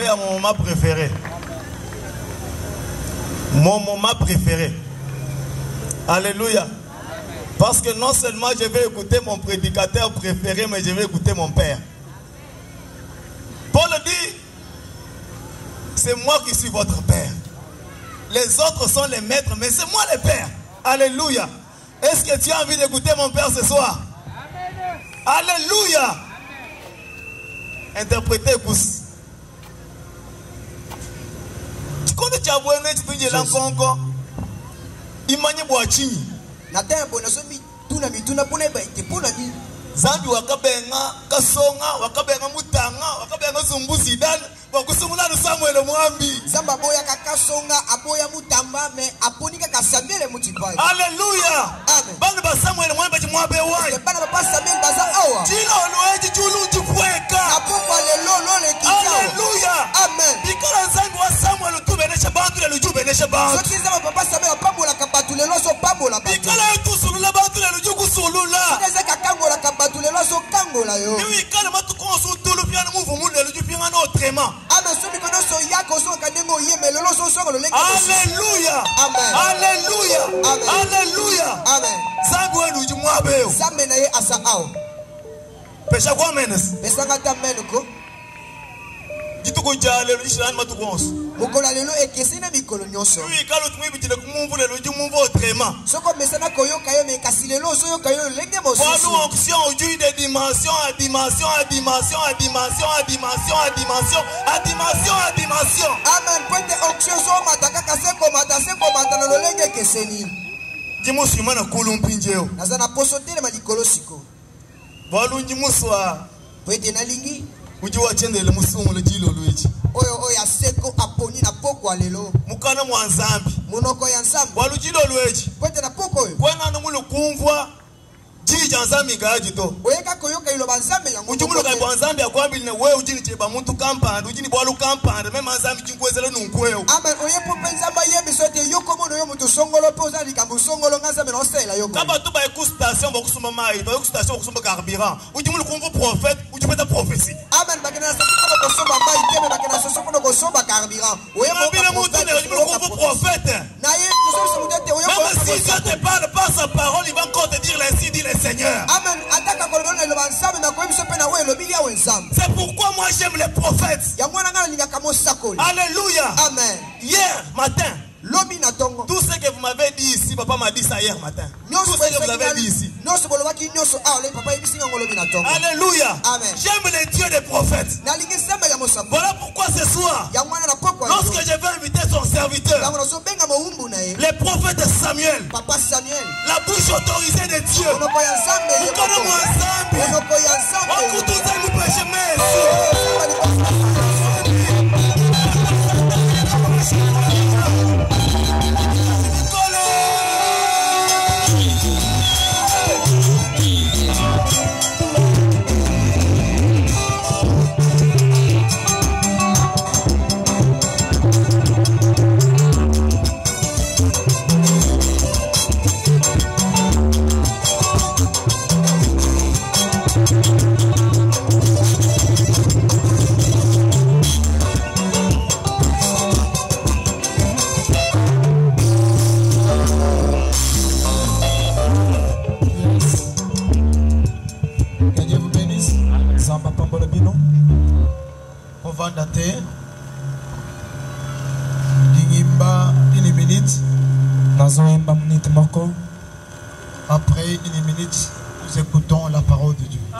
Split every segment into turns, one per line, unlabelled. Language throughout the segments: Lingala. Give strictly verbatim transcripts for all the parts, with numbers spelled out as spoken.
à mon moment préféré. Mon moment préféré. Alléluia. Parce que non seulement je vais écouter mon prédicateur préféré, mais je vais écouter mon père. Paul dit, c'est moi qui suis votre père. Les autres sont les maîtres, mais c'est moi le père. Alléluia. Est-ce que tu as envie d'écouter mon père ce soir? Amen. Alléluia. Interprétez Kous. Tu connais tu as beau aimer, tu peux dire l'encontre. Imani Boachini. Natembo na somi tuna mituna pone ba ite pona bi. Zambi wakabenga kasonga wakabenga mutanga wakabenga zumbuzi dan bakusungula Samuel Mwambi. Zamba boya kakasonga aboya mutamba me aponika kasamele mutipai. Alléluia. Amen. Bana ba Samuel Mwambi mwabe wai. Bana ba Samuel baza awa. Jilo loeji julu jukweka. Apopa lelo lole kijao. Alléluia. Amen. Bikala zambi wa Samuel tubenesha bantu le jubenesha bantu. Soki zamba papa Samuel pambola kabatu lelo so pambola. Bikala tusulula bantu le jugu sulula. Soki kakangola kabatu lelo so kangola yo. Ni kala matu konsu tulu piano move mu le jugu piano autrement. Alléluia. Alléluia. Alléluia. Amen. Zangwe du mwabeo. Zamena ye asa ao. Pesha kwa menes. Pesanga ta menuko. Gituko jale lu ishan matukonso. Mukola lelo ekesina mikolo nyonso. Oui, kalo tumi bitile kumumvu lelo ju mumvu autrement. Soko mesana koyoka yo me kasilelo so yoka yo lenge mosu. Pour onction aujourd'hui de dimension à dimension à dimension à dimension à dimension à dimension à dimension à dimension. Amen. Pointe onction so mataka kaseko mataseko matana lo lenge keseni. Dimo simana kulumpinjeo. Nazana posotele malikolo siko. Balunji muswa. Pointe na lingi. Uji wachende le musumu le jilo luichi. Oyo oya seko aponi na poko alelo. Mukana mwanzambi. Munoko ya nsambi. Walujilo luichi. Kwete na poko oyo. Kwena namulu kumvwa. Jija nzambi ngaji to. Oyeka koyoka ilo banzambi yangu. Ujumulo kai banzambi ya kwambili ne we ujini cheba muntu kampanda. Ujini bwalu kampanda. Mema nzambi chinkwezelo nunkweo. Amen. Oyepo penzamba yemi sote yoko mono yomu tu songolo poza ni kambu songolo nganzambi na ostela yoko. Kaba tuba yeku station bokusuma mai. Yeku station bokusuma carburant. Ujumulo kumvu prophète. Ujumeta prophétie. Amen. Bakena sasukuna kusoma mai. Teme bakena sasukuna kusoma carburant. Oyepo bile mutu ne ujumulo kumvu prophète. Na ye nusosu mudete oyepo. Même si Dieu te parle par sa parole, il va encore te dire l'ainsi dit le Seigneur. Amen. C'est pourquoi moi j'aime les prophètes. Alléluia. Amen. Hier matin, tout ce que vous m'avez dit ici, papa m'a dit ça hier matin. Tout ce que vous avez dit ici. Alléluia. Amen. J'aime les dieux des prophètes. Voilà pourquoi ce soir, lorsque je vais inviter son serviteur, le prophète Samuel, la bouche autorisée de Dieu, après une minute, nous écoutons la parole de Dieu.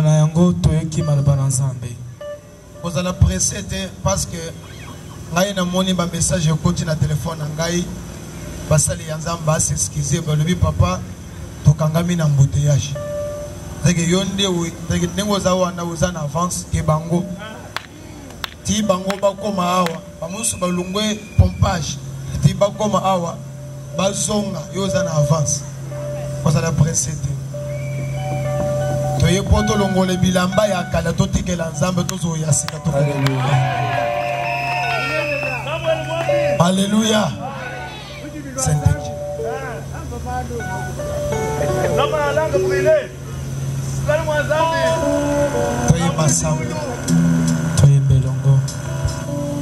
Vous allez précéder parce que ngai na moni ba message ekoti na téléphone ngai basali yanzamba s'excuser ba lobi papa tokangami na embouteillage. Teke yonde we teke nengo za wana uzana avance ke bango. Ti bango ba koma awa, bamusu ba lungwe pompage. Ti ba koma awa, bazonga yoza na avance. Vous allez précéder. Toye poto longole bilamba ya kala to tikela nzambe tozo ya sika to. Alléluia. Saint-Dieu. Toye masamba. Toye belongo.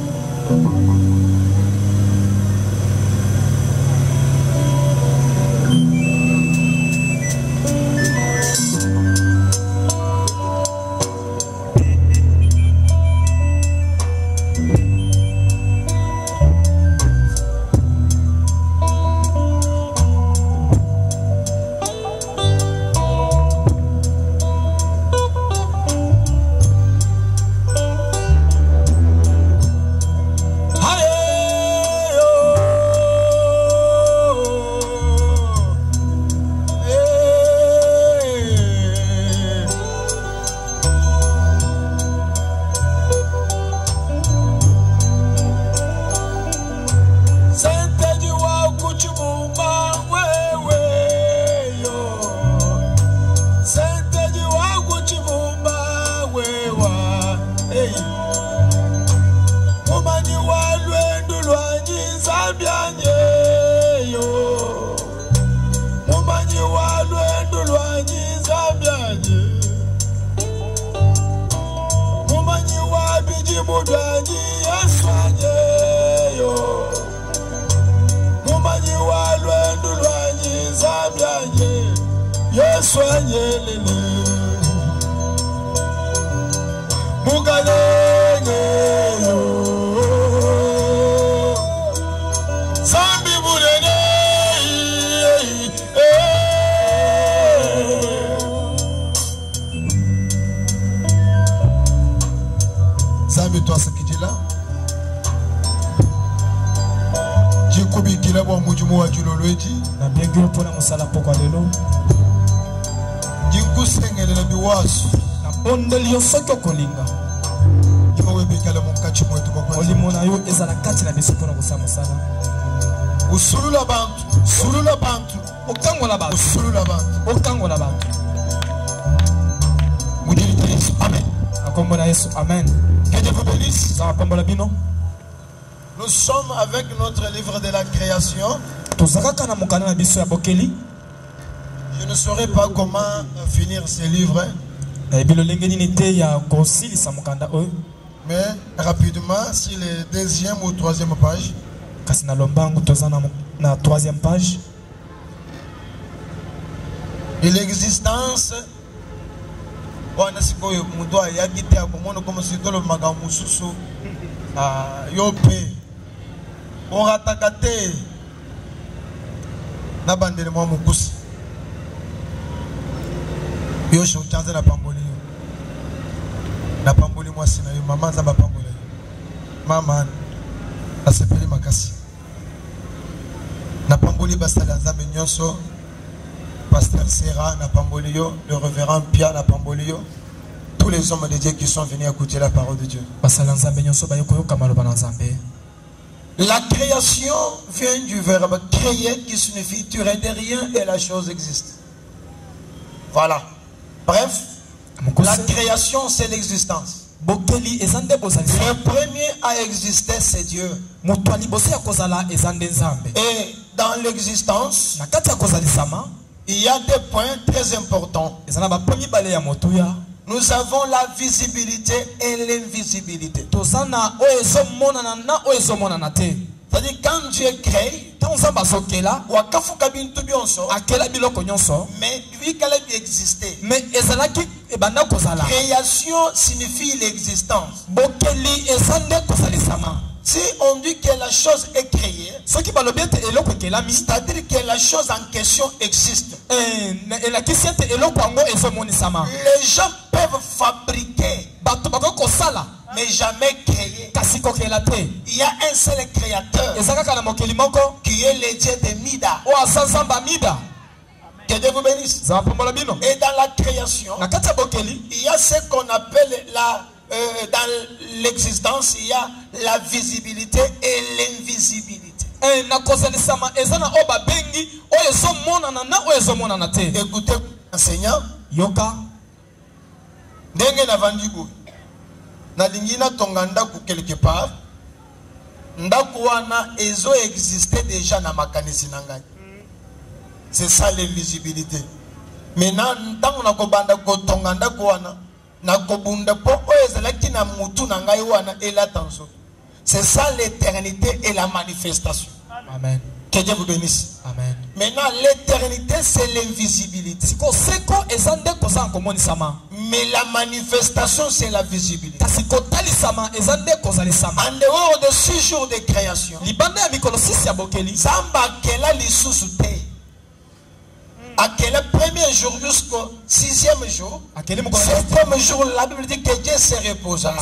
soigner les Mugalenge yo Zambi Boulene Zambi toi ce qui dit là Jikobi kila bwa mujumu wa julolweji
na biengiro pona musala pokwa lelo
Jingu sengele na biwasu
na bondeli yo soko kolinga
Imawe bekala munkachi mwetu kwa kwa
olimona yo ezala kati na biso pona kusala musala
Usulula bantu Usulula bantu
okangola bantu
Usulula bantu
okangola bantu
Mujirita Yesu Amen
akombona Yesu Amen
Que Dieu vous bénisse. Nous sommes avec notre livre de la création. Je ne saurais pas comment finir ce livre. Mais rapidement, sur les deuxième ou troisième page. Et l'existence. Wana sikoyo mudo ayagite akomono comme si tolo magamu susu ah yope oratakate na bandele mo mukusi yo sho chanza na pamboli yo na pamboli mo sina yo mama za ba pamboli mama na sepeli makasi na pamboli basala nzambe nyonso Pasteur Serra na Pambolio, le révérend Pierre na Pambolio, tous les hommes de Dieu qui sont venus écouter la parole de Dieu. La création vient du verbe créer qui signifie tu rends rien et la chose existe. Voilà. Bref, la création c'est l'existence. Le premier à exister c'est Dieu. Et dans l'existence, il y a des points très importants. Nous avons la visibilité et l'invisibilité. C'est-à-dire quand Dieu crée, mais lui qu'elle a existé. Création signifie l'existence. Si on dit que la chose est créée, c'est-à-dire que la chose en question existe. Les gens peuvent fabriquer, mais jamais créer. Il y a un seul créateur qui est le Dieu de Mida. Que Dieu vous bénisse. Et dans la création, il y a ce qu'on appelle la Euh, dans l'existence, il y a la visibilité et l'invisibilité. Écoutez, enseignant. Yoka. Denge na vandibu. Na lingina tonganda ku quelque part. Ndaku wana ezo existait déjà na makanisi nanga. C'est ça l'invisibilité. Maintenant, ntango na kobanda ko tonganda ku wana. C'est ça l'éternité et la manifestation.
Amen.
Que Dieu vous bénisse.
Amen.
Maintenant, l'éternité, c'est l'invisibilité. Mais la manifestation, c'est la visibilité. En dehors de six jours de création, Zamba Kela Lisussute. À quel premier jour jusqu'au sixième jour, septième jour, la Bible dit que Dieu se reposera.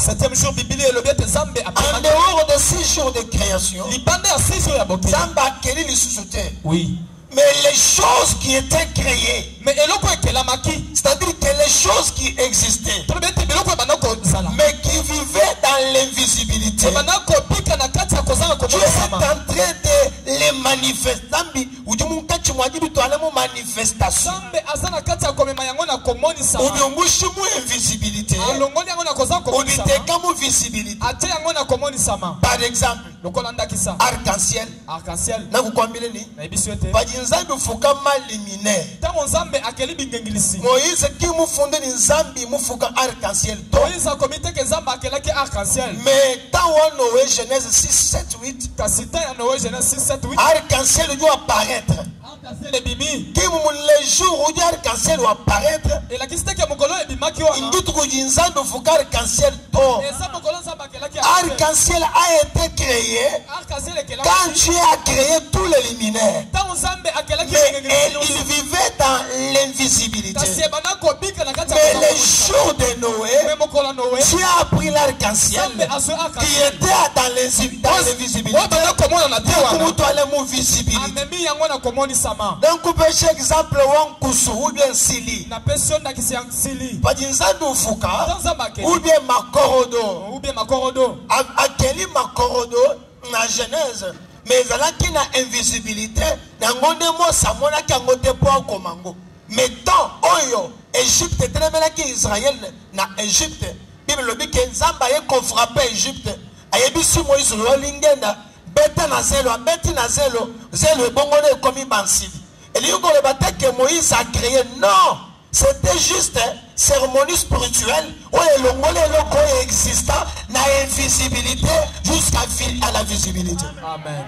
En dehors de six jours de création, Zamba Keli Lisussute.
Oui.
Mais les choses qui étaient créées, c'est-à-dire que les choses qui existaient, mais qui vivaient dans l'invisibilité, Dieu est en train de les manifester. Manifestation. Invisibilité. Par exemple, arc-en-ciel.
Arc-en-ciel.
Nzambi fuka mali minaire. Moïse qui m'a fondé Nzambi m'a fuka arc-en-ciel.
Moïse a comité que Zamba kelaki arc-en-ciel.
Mais tant on Noé Genèse six sept huit.
Kasita ya Noé Genèse six sept huit.
Arc-en-ciel doit apparaître. les jours où l'arc-en-ciel va apparaître, il dit que l'arc-en-ciel tord. Arc-en-ciel a été créé quand Dieu a créé tous les luminaires. Mais il vivait dans l'invisibilité. Mais les jours de Noé, Dieu a pris l'arc-en-ciel qui était dans l'invisibilité. Pour toi, les visibilité. Donc, péché exemple, ou bien Sili. Pas d'insano Fouka, ou bien Makorodo. Ou bien Makorodo. À quel Makorodo, na Genèse. Mais il y a une invisibilité. Mais tant Oyo, Égypte, Israël, na Égypte. Bible le dit que Nzamba a frappé Égypte. Ayebisi Moïse Rolingenda. Beta na zelo, beti na zelo, zelo bongone komi bansili. Et lui le bataille que Moïse a créé, non, c'était juste une cérémonie spirituelle où le mongolais le existant na invisibilité jusqu'à la visibilité. Amen.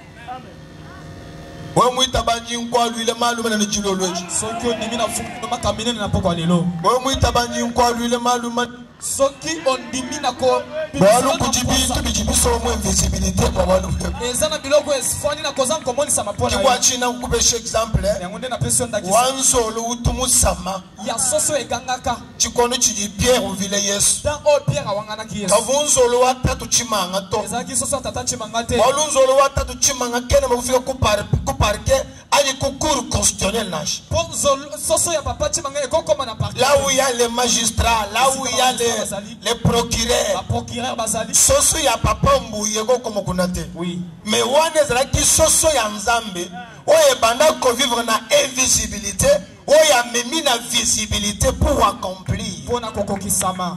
Ouais, moi tabanji nkwa lui le malu na njilo loji. Sokyo nimi na fuku na kamine na poko lelo. Ouais, moi tabanji nkwa lui le malu ma soki ondimi na ko balo kujibi tubijibi so mo invisibilité kwa balo. Ezana biloko esfani na kozan komoni sama pona. Kwa china nkubeshe example. Yangonde na person ndakisa. Wanzo lo utumu sama. Ya soso egangaka. Chikono chiji Pierre uvile Yesu. Dan o Pierre awangana ki Yesu. Kavunzo lo watatu chimanga to. Ezaki soso tata chimanga te. Walunzo lo watatu chimanga kene mufika kupar kuparke ali concours constitutionnel nash. Soso ya papa chimanga ekoko mana parti. Là où il y a les magistrats, là où il y a les les procureurs, soso ya papa mbuye ko comme kunate. Oui. Mais wane zala ki soso ya nzambe, oye banda ko vivre na invisibilité, oye memi na visibilité pour accomplir. Pona kokokisama.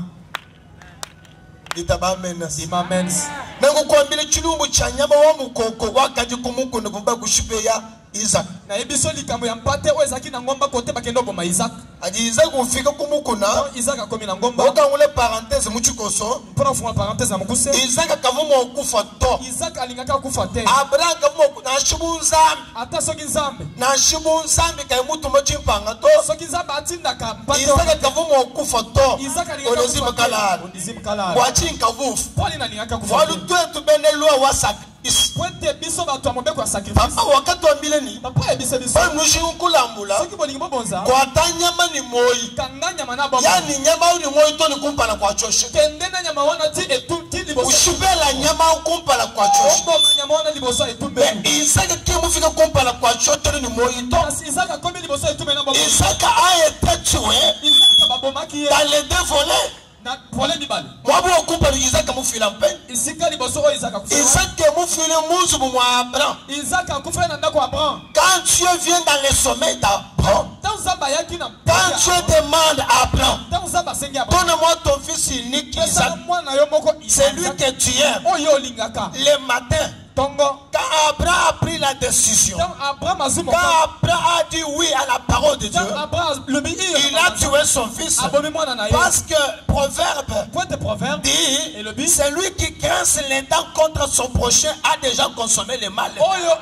Itaba menas. Imamens. Nango ko mbile chilumbu chanyama wa mukoko wakaji kumuko no kumba kushipeya Isaac. Na ebiso likambo ya mpate o ezaki na ngomba kote bakendo boma Isaac. Adi Isaac ufika kumukuna. Isaac akomi na ngomba. Oka ngule parenthèse muchikoso. Mpona fuma parenthèse na mukuse. Isaac akavumo okufa to. Isaac alingaka okufa te. Abraham akavumo na shibu nzambe. Ata soki nzambe. Na shibu nzambe kay mutu mochimpanga to. Soki nzambe atindaka mpate. Isaac akavumo okufa to. Isaac alingaka okufa kala. Onizim kala. Wachi nkavufu. Poli na lingaka okufa. Walu twetu bene loi wasak. Pointe biso ba to ambe kwa sacrifice. Papa wakati wa mileni. Papa ebise biso. Ba nushi unkulambula. Soki bolingi bobonza. Kwa tanyama ni moi. Kanga nyama na bomba. Yani nyama uni moi to ni kumpala kwa choshe. Kendena nyama wana ti etu ti liboso. Ushibela nyama ukumpala kwa choshe. Ombo nyama wana liboso etu be. Isaka kimu fika kumpala kwa choshe ni moi to. Isaka kombi liboso etu mena bomba. Isaka a été tué. Isaka babomaki. Dans les deux volets. Moi, je coupe Isaac à fil en peine. Isaac m'a mousse pour moi Abraham. Quand Dieu vient dans les sommets d'Abraham, quand Dieu demande à Abraham, donne-moi ton fils unique Isaac, c'est lui que tu aimes. Le matin, quand Abraham a pris la décision, quand Abraham a dit oui à la parole de Dieu, il a tué son fils. Parce que Proverbe dit, c'est lui qui grince les dents contre son prochain a déjà consommé le mal.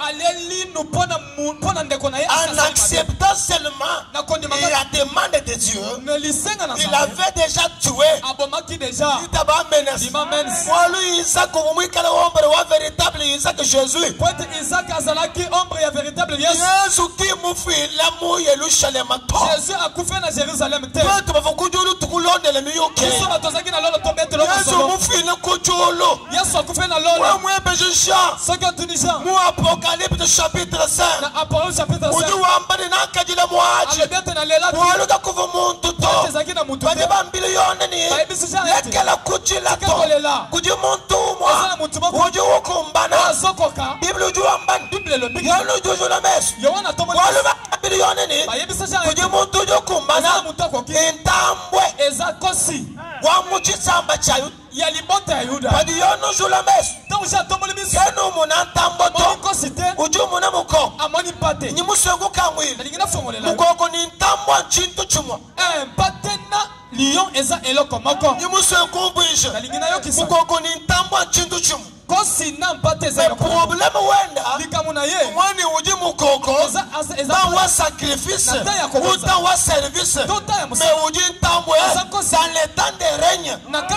En acceptant seulement la demande de Dieu, il avait déjà tué. Il t'a menacé. Moi, lui, Isaac, véritable Isaac Jésus. Jésus qui m'a fait l'amour et le chaleur. Jésus a coupé à Jérusalem. Yesu mufi na kujolo. Yesu akufe na lolo. Wa mwe bejisha. Soko tunisha. Mu Apocalypse chapitre cinq. Na Apocalypse chapitre cinq. Uju wambani na kajila mwaji. Alebete na lela ki. Walu ka kufu muntu to. Tezaki na muntu. Bade ba mbilione ni. Baibisha. Lekela kujila to. Kuji muntu mwa. Asa muntu mwa. Uju ukumbana. Soko ka. Bibli uju wambani. Bibli lo bigi. Yalu uju uju na mesu. Yowana tomo. Walu ba mbilione ni. Baibisha. Kuji muntu uju kumbana. Asa muntu kwa ki. Intambwe. Eza kosi. Wamuchisamba chayu yalibota yuda padi yono julames donc j'atomoli biso kenu munantambo to kosite ujumu na muko amoni pate nyimusengo kamwi ndingina fongolela mukoko ni ntambo chintu chumwa eh patena lion eza eloko moko nyimusengo bwije ndingina yo kisa mukoko ni ntambo chintu chumwa Mais problème wenda mwani uji mukoko dans wa sacrifice ou dans wa service mais uji ntambwe dans le temps de règne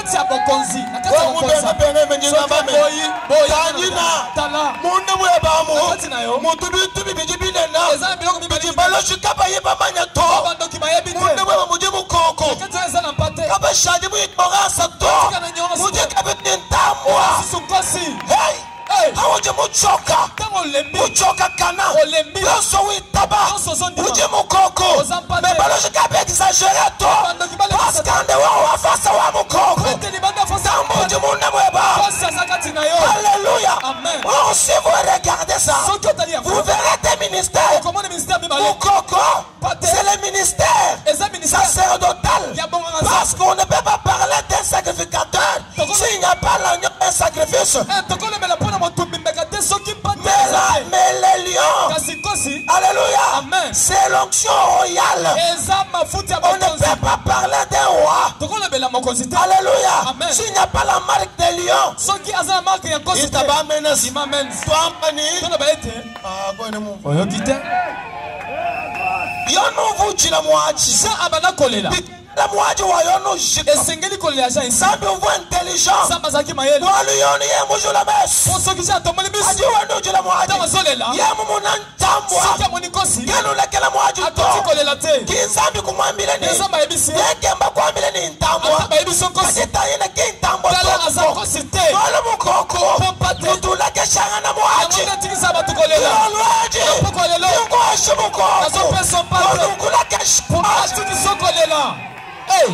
tandina munde mwebamu mutubi tubi bijibine na bijibalo shikaba yeba manyato munde mweba muji mukoko kaba shaji mu ignorance to muji kabiti ntambwa hey awoje muchoka muchoka kana yoso witaba uje mukoko me baloje kabe exagéré to parce qu'ande wa wafasa wa mukoko tamuje munde mweba alléluia. Oh, si vous regardez ça vous verrez des ministères mukoko c'est le ministère sacerdotal parce qu'on ne peut pas parler d'un sacrificateur s'il n'y a pas l'agneau un sacrifice. Mais, là, mais les lions, alléluia, c'est l'onction royale. On ne peut pas parler d'un roi. Alléluia. S'il n'y a pas la marque des lions, il t'a pas menacé. Toi, la moitié wayono jika esengeli kolela ja insambe on voit intelligent samba zaki mayele wali yoni ye mujo la bes poso kisha tomali bis aji wando jula moitié tama solela ye mumuna ntambwa sika monikosi yano lekela moitié to kolela te kinsambe kumwambile ni samba ebisi yekemba kwambile ni ntambwa samba ebiso kosi etayina kintambwa to za kosi te wala mukoko mutula keshanga na moitié ngona tikisa batu kolela alwaje kolela ngo ashimuko nazo peso pa ngula kesh atu kisokolela. Hey!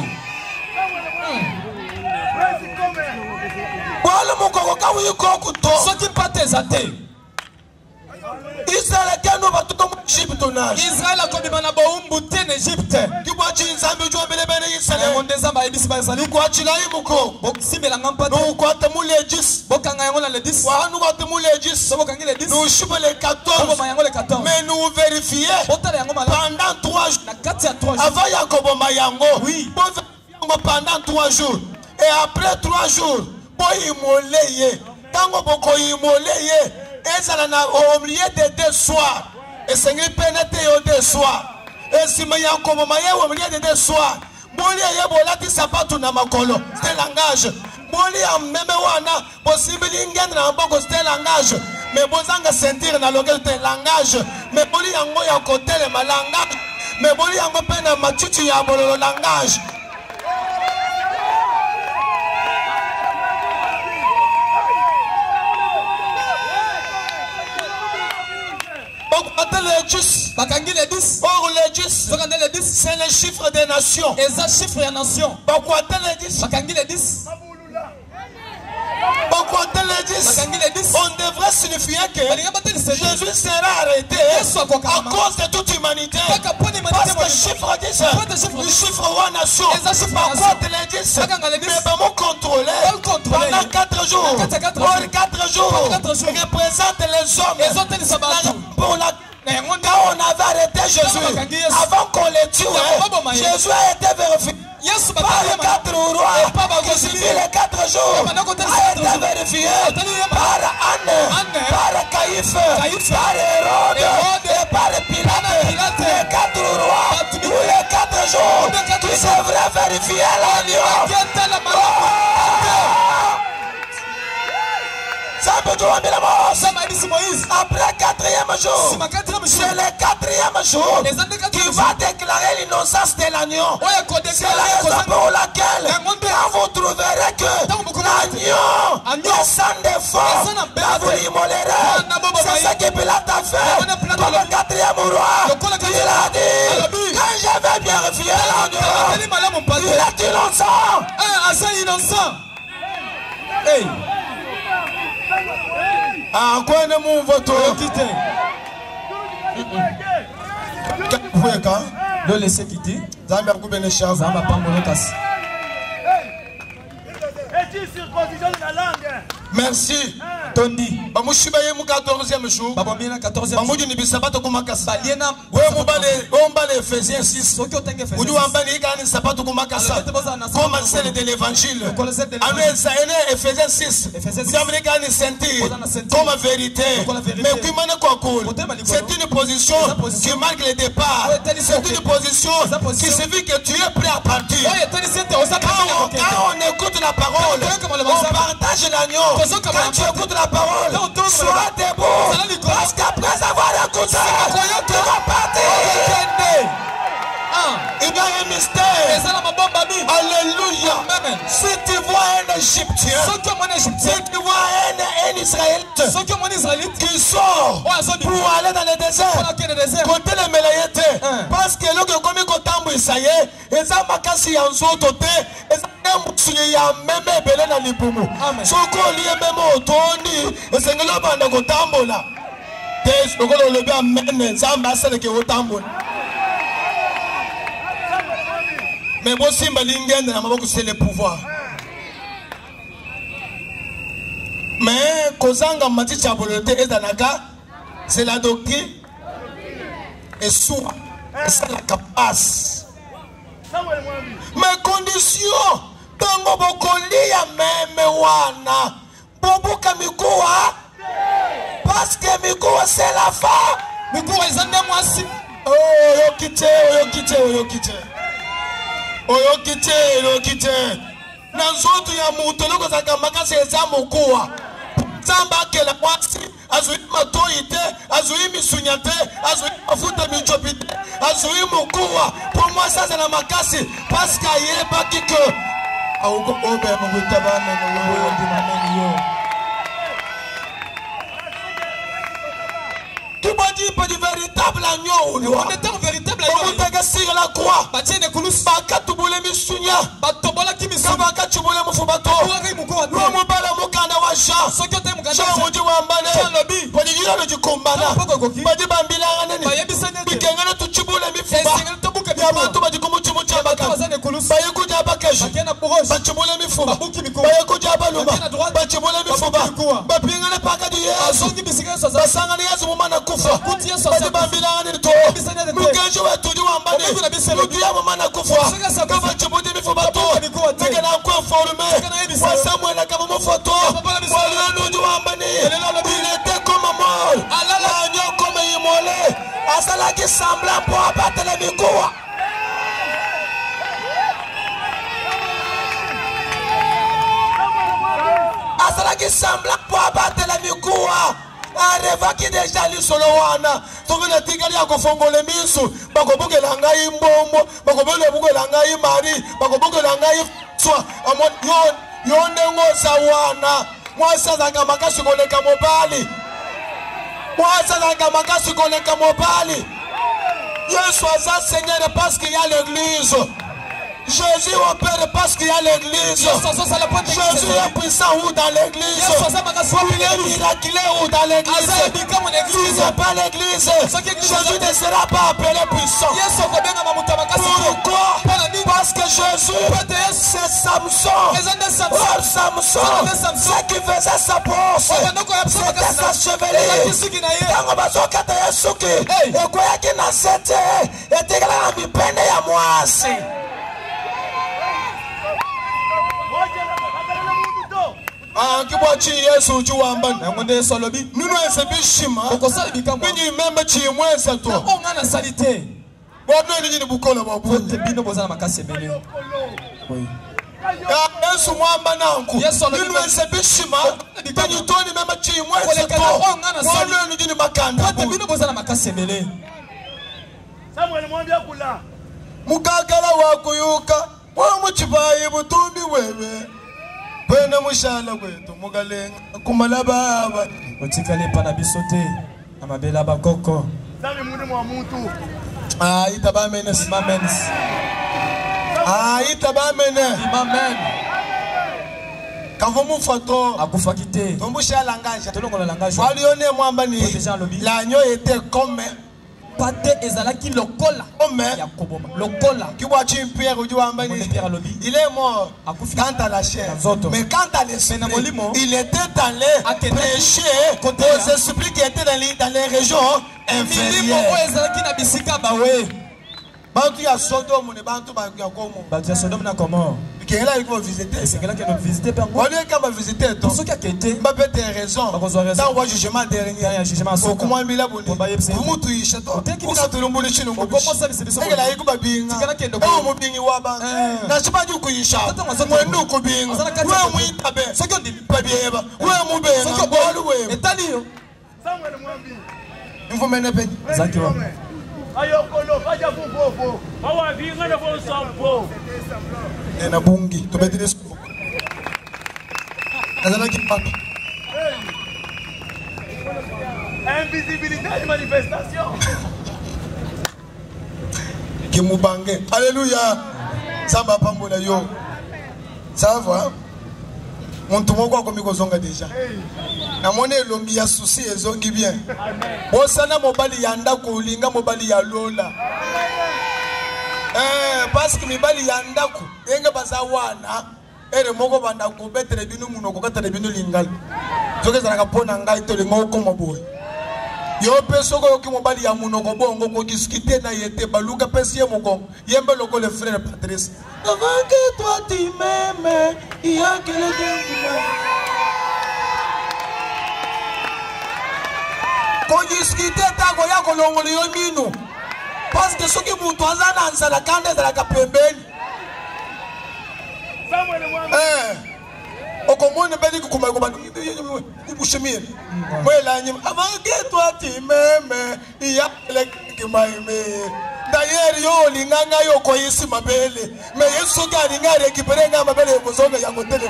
Wala mukoko kawi koko to soki pateza te Israël kanu batuko mu Egypte na Israël akobi bana boumbu te en Egypte kibwachi nzambe jo mbele bene Israël monde zamba ebisi ba sali kwachi na imuko bosimela ngampa te no kwata mu le dix bokanga yango na le dix wa nu kwata mu le dix bokangi le dix no shipe le quatorze bobo yango le quatorze mais nous vérifier pendant trois jours na kati ya trois jours avant yakobo mayango oui pendant trois jours et après trois jours boy moleye tango boko imoleye ezala na au milieu de deux soirs et sengeli pénétrer au deux soirs et si ma yakobo maye au milieu de deux soirs boli yebola ti sapatu na makolo c'est langage boli am meme wana possible ngendre na boko c'est langage mais bozanga sentir na longel te langage mais boli yango ya côté le langage mais boli yango pena machuchu ya bololo langage. Or les dix, c'est le chiffre des nations. Et ça chiffre des nations. Pourquoi les dix? Pourquoi les dix? On devrait signifier que Jésus sera arrêté à cause de toute humanité. Parce que chiffre dix, le chiffre des nations. Pourquoi les dix? Mais vraiment contrôler pendant quatre jours. Or quatre jours représente les hommes. Pour la quand on avait arrêté Jésus, avant qu'on le tue, Jésus a été vérifié par les quatre rois qui suivent les quatre jours, a été vérifié par Anne, par Caïphe, par Hérode et par Pilate. Les quatre rois, tous les quatre jours, qui devraient vérifier l'agneau. Après quatrième jour, c'est le quatrième jour qui va déclarer l'innocence de l'agneau. C'est la raison pour laquelle quand vous trouverez que l'agneau est sans défaut, là vous l'immolerez. C'est ce que Pilate a fait pour le quatrième roi. Il a dit, quand je vais bien vérifier l'agneau, il a dit innocent. Un innocent. Hey. Ah, quoi ne m'ouvre votre quitter? De laisser quitter. Zamba Koubene Chava. Zamba Pambonokas. Merci.
Tondi.
bamushiba ye mu quatorzième jour
Babomina quatorzième jour.
bamuji ni bisabato kumakasa
Baliena.
we mubale ombale Ephésiens six
Soki otenge Ephésiens.
uju ambani ikani sabato kumakasa comme celle de l'évangile amesa ene Ephésiens six uju ambani ikani sentir comme vérité mais kuimane kwa cool c'est une position qui marque le départ c'est une position qui signifie que tu es prêt à partir quand, quand on écoute la parole on partage l'agneau quand tu écoutes la parole sois debout parce qu'après avoir écouté tu vas partir. Il y a un mystère. Alléluia. Si tu vois un Égyptien, si tu vois un, un Israélite qui sort pour aller dans le désert, côté les mélaïetés, parce que là, comme il y a ça y est, et ça m'a cassé en sous côté, et ça il y a même belé dans les poumons. Ce qu'on lit même au Tony, et c'est que là, on a tambo là. Des, donc on le bien mener, ça m'a cassé que au tambo. Mais bon, si c'est le pouvoir. Mais Kozanga Mati Chabolote et Danaka, c'est la doctrine. Et soit, c'est la capace. Mais condition, Tango Bokolia même wana, Bobo Kamikoa, parce que Mikoa c'est la fin. Mikoa est un moisi. Oh, yo kite, yo kite, yo kite. Oyo kite, oyo kite. Na nzoto ya mutu loko zaka makasi eza mokuwa. Zamba kela kwasi, azui matoite, azui misunyate, azui mafuta michopite, azui mokuwa. Pour moi ça c'est la makasi parce qu'il y a pas qui que auko obe mutabana no ndimane yo. Tu m'as dit pas du véritable agneau. On était un véritable agneau. On était sur la croix. Batiene kulus. Baka tubule misunya. Batobola kimisunya. Baka tubule mufubato. Lo mubala mukanda wa Jean. Sokote mukanda. Jean uji wambane. Jean lobi. Badi yira lo jikumbana. Badi bambila ngane. Bayebisane. Bikengana tuchibule mifuba. Esengana tobuka mifuba. Yabantu badi kumuchimu chabaka. Bazane kulus. Bayeku jaba kesh. Bakena puros. Bachibule mifuba. Babuki mikuba. Bayeku jaba luma. Bachibule mifuba. Bapingane paka di Yesu. Asongi bisigana soza. Basangani Yesu mumana kufa. Badi bambila ngane to. Mukeje wetu ju wambane. Mudu ya mumana kufa. Kama chibudi mifuba to. Mekena kwa forme. Wa Samuel kama mufoto. Wala nuju wambane. Il était comme mort. L'agneau comme immolé. Asala qui sembla pour abattre les mikoua. Asala qui sembla pour abattre les mikoua. Areva qui déjà lu solo wana. Soki na tikali ya kofongole misu. Bakobukela ngai mbombo. Bakobukela ngai mari. Bakobukela ngai swa. Amon yon. Yonde ngosa wana. Mwasa zanga makasi koleka mobali. Mwasa zanga makasi koleka mobali. Yesu aza Seigneur parce qu'il y a l'église. Jésus opère parce qu'il y a l'église. Jésus est puissant ou dans l'église. Il est miraculeux ou dans l'église. S'il n'est pas l'église, Jésus ne sera pas appelé puissant. Pourquoi? Parce que Jésus, c'est Samson. Oh Samson, ce qui faisait sa brosse, c'était sa chevelure. Tango bazokata Yesuki, ekoyaki na sete, etikala na mipende ya mwasi. Ah, qui voit Yesu tu wambani. Ngonde solobi. Nunu esebishima. Okosala bikamwa. Bini membe chi mwensa to. Na onga na salite. Bodo ni ni bukola babu. Te bino bozana makase bele. Oui. Ya Yesu mwamba nanku. Nunu esebishima. Bini to ni membe chi mwensa to. Onga na salite. Bodo ni ni makanda. Te bino bozana makase bele. Samuel mwambia kula. Mukakala wakuyuka. Wa muchibaye butumbi wewe. Bene mushala kwetu mugalenga kumalaba aba otikale pana bisote amabela bakoko sami muri mwa muntu ah itaba menes mamens ah itaba menes mamen kavomu foto akufakite tombusha langage tolongola langage walione mwamba ni l'agneau était comme
pate ezalaki lokola ya koboma lokola
il est mort quant à la chair mais quant à l'esprit il était allé prêcher aux esprits qui étaient dans les, dans les régions inférieures. Bantu ya Sodome ne bantu ba ya Komo.
Bantu ya Sodome na Komo.
Kela iko visiter.
C'est kela qui nous visiter par
moi. On est comme visiter toi.
Ceux qui a été.
Ba peut ter raison. Dans le jugement dernier.
Il y a jugement sur.
Comment mila boni. Mutu isha to. Kuna tulumbu ni chino.
Comment ça c'est ça.
Kela iko ba binga.
Kela kendo.
Oh mu bingi wa ba. Na chiba ju ku isha. Mwenu ku binga. Wa mu itabe.
Ceux qui ont dit
ba bieba. Wa mu be. Ceux qui ont dit.
Etali yo.
Samuel Mwambi. Info menepe.
Zakiro.
Ayokolo faja fufofo bawa vinga na bo sampo
ena bungi to betile so azana ki papa
invisibilité de manifestation
ki mubange alléluia samba pambola yo ça va muntu moko akomiko zonga déjà namone elongi ya souci ezongi bien bosana mobali ya ndako linga mobali ya lola eh parce que mibali ya ndako enge bazawana ere moko banda ko betere binu munoko katale binu lingal tokezana kapona ngai to lingo ko maboy yo peso ko ki mobali ya munoko bongo ko discuter na yete baluka pesi ye moko yembe loko le frère Patrice avant que toi tu m'aimes il y a que le Dieu ko discuter ta ko ya ko longo yo mino parce que soki mutu azana ansala kande za ka pembeni eh okomone beli kuma ko bantu kubushimie mwela nyima avant que toi tu m'aimes il y a le qui m'aime d'ailleurs yo linganga yo ko yisi mabele mais yesu ga linga récupérer nga mabele ko zonga ya ngotele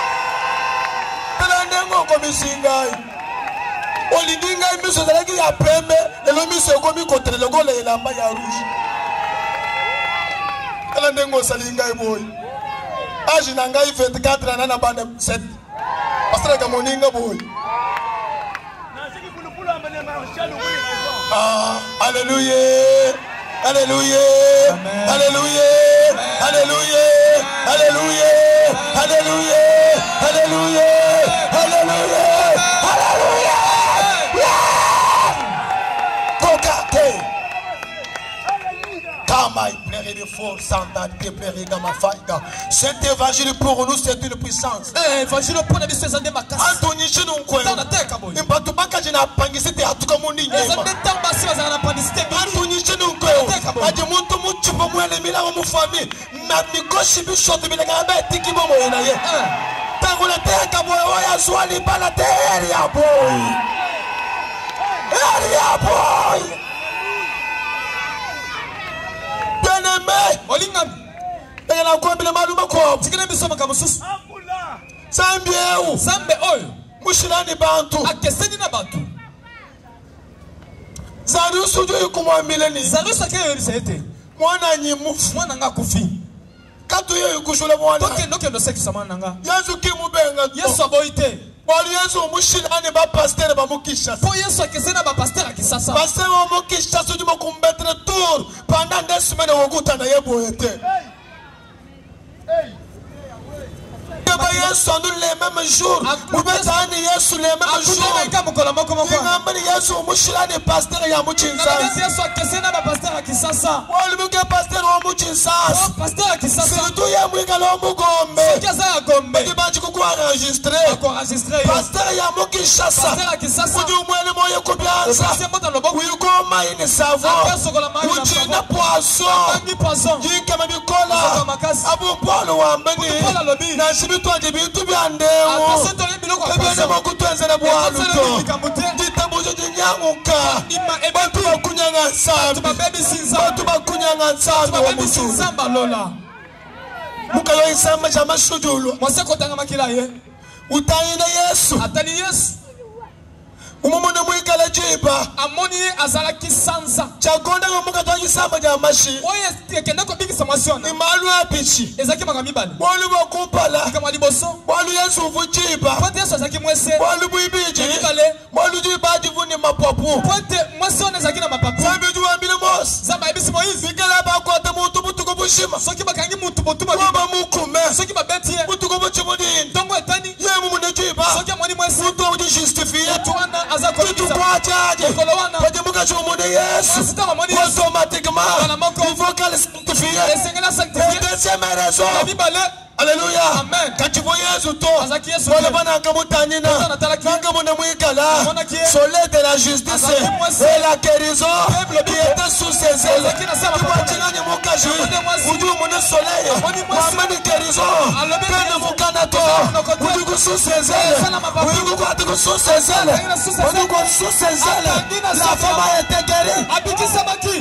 tala ndengo ko misingai olinga miso zalaki ya pembe lelo miso ko mi kotere le gole la mba ya rouge tala ndengo salinga boy age na ngai vingt-quatre ans na bande sept pasteur ka moninga boy ah alléluia alléluia alléluia alléluia alléluia alléluia alléluia alléluia alléluia kokate kama iplere de force en te plere kama faida. Cet évangile pour nous c'est une puissance.
Eh évangile pour nous c'est un makasi.
Antoni chino nkwe. Impatu baka jina pangisite atuka muni nyema.
Ezande tamba si bazana pangisite.
Antoni chino nkwe. Aje muntu muchipo mwele mila mu famille. Na mikoshi bishoto bila ngabe tiki bomo ina ye. Tangule teka boyo ya swali bala teri ya boy. Eri ya boy. Bien-aimé, Olingam, et la quoi bien malou ma quoi, tu connais bien ça ma camouflage. Sambe ou Sambe ol, Mushilani Bantu, a Kesseni na Bantu. Zaru sujo kuma mileni. Zaru sakere c'était. Mwana nyi mufu, mwana nga kufi. Katu ye kushula mwana. Toke ndoke ndo seksi samananga. Yesu kimu benga. Yesu aboite. Bali Yesu mushilani ba pasteur ba mukisha. Po Yesu akesena ba pasteur akisasa. Pasteur ba mukisha sujo mokumbetre tour pendant des semaines wokuta na yebo ete. Hey. Yesu nous les mêmes jours. Vous mettez en Yesu les mêmes jours. Ngambani Yesu mushilani pasteur ya muchinsa. Yesu akesena ba pasteur akisasa. Wali muke pasteur wa muchinsa. Pasteur akisasa. Surtout ya mwika lo mugombe. Kaza ya gombe. Ndibaji ku enregistrer. Ko enregistrer. Pasteur ya mukishasa. Pasteur akisasa. Uju mwele moyo kubianza. Wiko maini savo. Uji na poisson. Ni poisson. Yike mabikola. Abu Paulo wa mbeni. Na shibitu aje bitu byandewo. Ebene makutenze na bwaluto. Nditabuzo jinyanguka. Bantu bakunyanga nsambi. Bantu bakunyanga nsambi wa musulu. Mukayo isamba cha masujulu. Mwaseko tanga makila ye. Utayina Yesu. Atali Yesu. Umumune mwikala jiba. Amoni azalaki sansa. Chagonda ngomuka twangi samba ja mashi. Oye kenda ko bigi samasiona. Imalu apichi. Ezaki makamibali. Bolu bakupala. Ikamali boso. Bolu Yesu vujiba. Pote Yesu azaki mwese. Bolu buibiji. Nikale. Bolu jiba divuni mapapu. Pote mwese ona zaki na mapapu. Sabi juwa bamukuma
soki bakangi mutu botuma
wa bamukume
soki babeti
mutu ko bachimudi
ntongo etani
ye mu nechiba
soki amoni mwesi
mutu odi justifier
mutu wana aza
tutu kwa chaje
mokolo wana
pati muka chumude Yesu
mwasi tanga mwani Yesu
automatiquement
Bana moko.
il faut qu'elle sanctifie
esengela
et
sanctifier
deuxième raison
na bibale
alléluia
Amen.
quand tu vois Yesu to
azaki Yesu
wala bana kamutanyina
Bana natalaki.
nanga mona mwikala
Mona kie.
soleil de la justice
Azaki mwasi.
et la guérison
Peuple
qui
bi-
était sous ses ailes
Azaki na sala
tu vois
papa.
chinanye mukaji
Amone mwasi.
uju mona soleil
Amone mwasi.
mwamani guérison
Alobi
pena
guérison.
mukana to
Mnokote.
uju sous ses ailes
Sana mababu.
uju kwa sous ses ailes
Azaki na sous ses ailes.
uju sous ses ailes
Azaki na
la
sous-
femme a été guérie
abikisa baki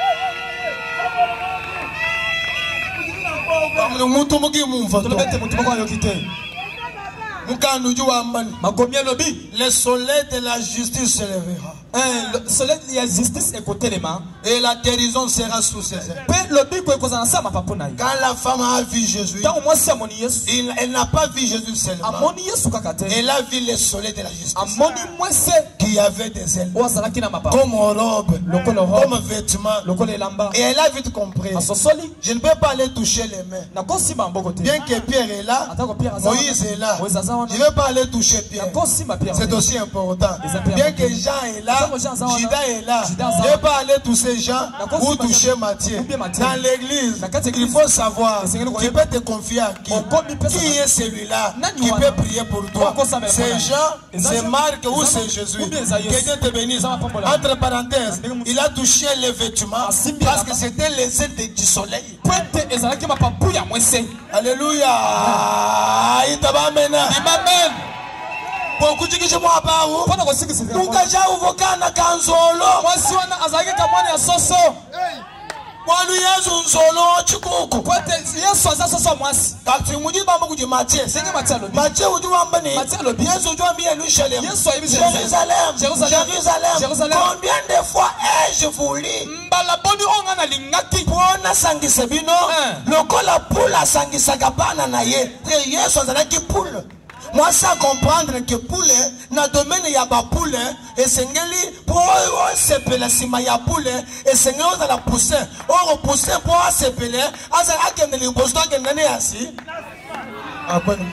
muntu mugi mumva to
tolobete mutu moko ayoki te
mukanu uju wambani
makomi elobi
le soleil de la justice se lèvera
le soleil ya justice ekotelema
et la guérison sera sous ses ailes.
mpe lobiko ekozala na sama papo na ye
Quand la femme a vu Jésus,
ntango mwasi amoni yesu
il- elle n'a pas vu Jésus seulement.
amoni yesu kaka te
Elle a vu le soleil de la justice
amoni mwese
qui avait des ailes
oyo azalaki na mababu
comme robe,
Lokolo robe.
comme vêtement.
lokola elamba
Et elle a vite compris.
asosoli
Je ne peux pas aller toucher les mains.
nakosimba maboko te
Bien que Pierre est là,
atako pierre aza
Moïse est là.
Moïse aza
Je ne
wana
vais pas aller toucher Pierre.
nakosimba pierre
C'est aussi important.
Les appuis
Bien
importants.
que Jean est là,
Atako Jean aza wana.
Judas est là.
Judas aza
Je ne vais
wana.
pas aller toucher Jean
Nakosi
ou
pas
toucher
Jean.
Matthieu.
Ou bien Matthieu.
Dans l'église,
Na kati ya
il
église.
faut savoir,
Esengeli
tu
koyeba.
peux te confier à qui.
Okomi pesa
Qui
na-
est celui-là
Nani
qui
wana?
peut prier pour toi?
Oko samela
C'est
wana.
Jean,
Eza
c'est
Jean.
Marc ou
Eza
c'est
ma-
Jésus?
ou bien eza Yesu.
Que Dieu te bénisse.
Eza mapambola.
Entre parenthèses,
Ndenge mu-
il a touché les vêtements
Asimbi
parce
alaba.
que c'était les ailes de- du soleil.
pwete ezalaki mapapu ya mwese
Alléluia. Itabamena.
amen
Pokujikisha mwabawu.
mpona kosikisika
Mukaja uvokana kanzolo.
mwasi wana azalaki kamwani ya soso
Mwalu Yesu nzolo chikuku.
pwete yesu aza soso ya mwasi
Kati mujiba mukuji Matthieu.
ndenge mati alobi
Matthieu ujua mbani.
Matthieu alobi.
Yesu ujua mbi Yerusalem.
Yesu ayebi
Jérusalem.
Jérusalem.
Jérusalem.
Jérusalem.
Combien de fois ai-je voulu
mbala boni oyo nga nalingaki
pona sangisa bino
Eh.
lokola poule asangisaka bana na ye te Yesu azalaki poule. Moi ça comprendre que poule na domaine ya bapoule esengeli po oyo sepela sima ya poule esengeli ozala poussin oro poussin po asepele azala akende liboso akende ne yasi akwena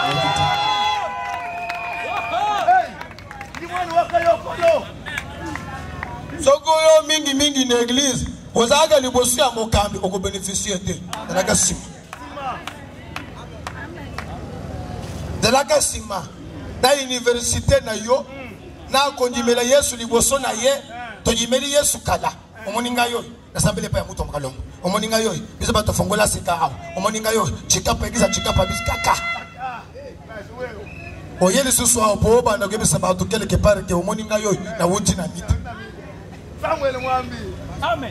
soko oyo mingi mingi na église ozalaka liboso ya mokambi okobénéficie te ezalaka nsima ezalaka nsima na université na yo na kondimela yesu liboso na ye tondimeli yesu kala omoni ngai oyo nasambeli epai ya mutu mokalongo omoni ngai oyo biso bato fongola sika awa omoni ngai oyo chikapa ekisa chikapa biso kaka oye lisusu awa po obanda koyebisa bato quelque part ke omoni ngai oyo nawuti na mita
Amen.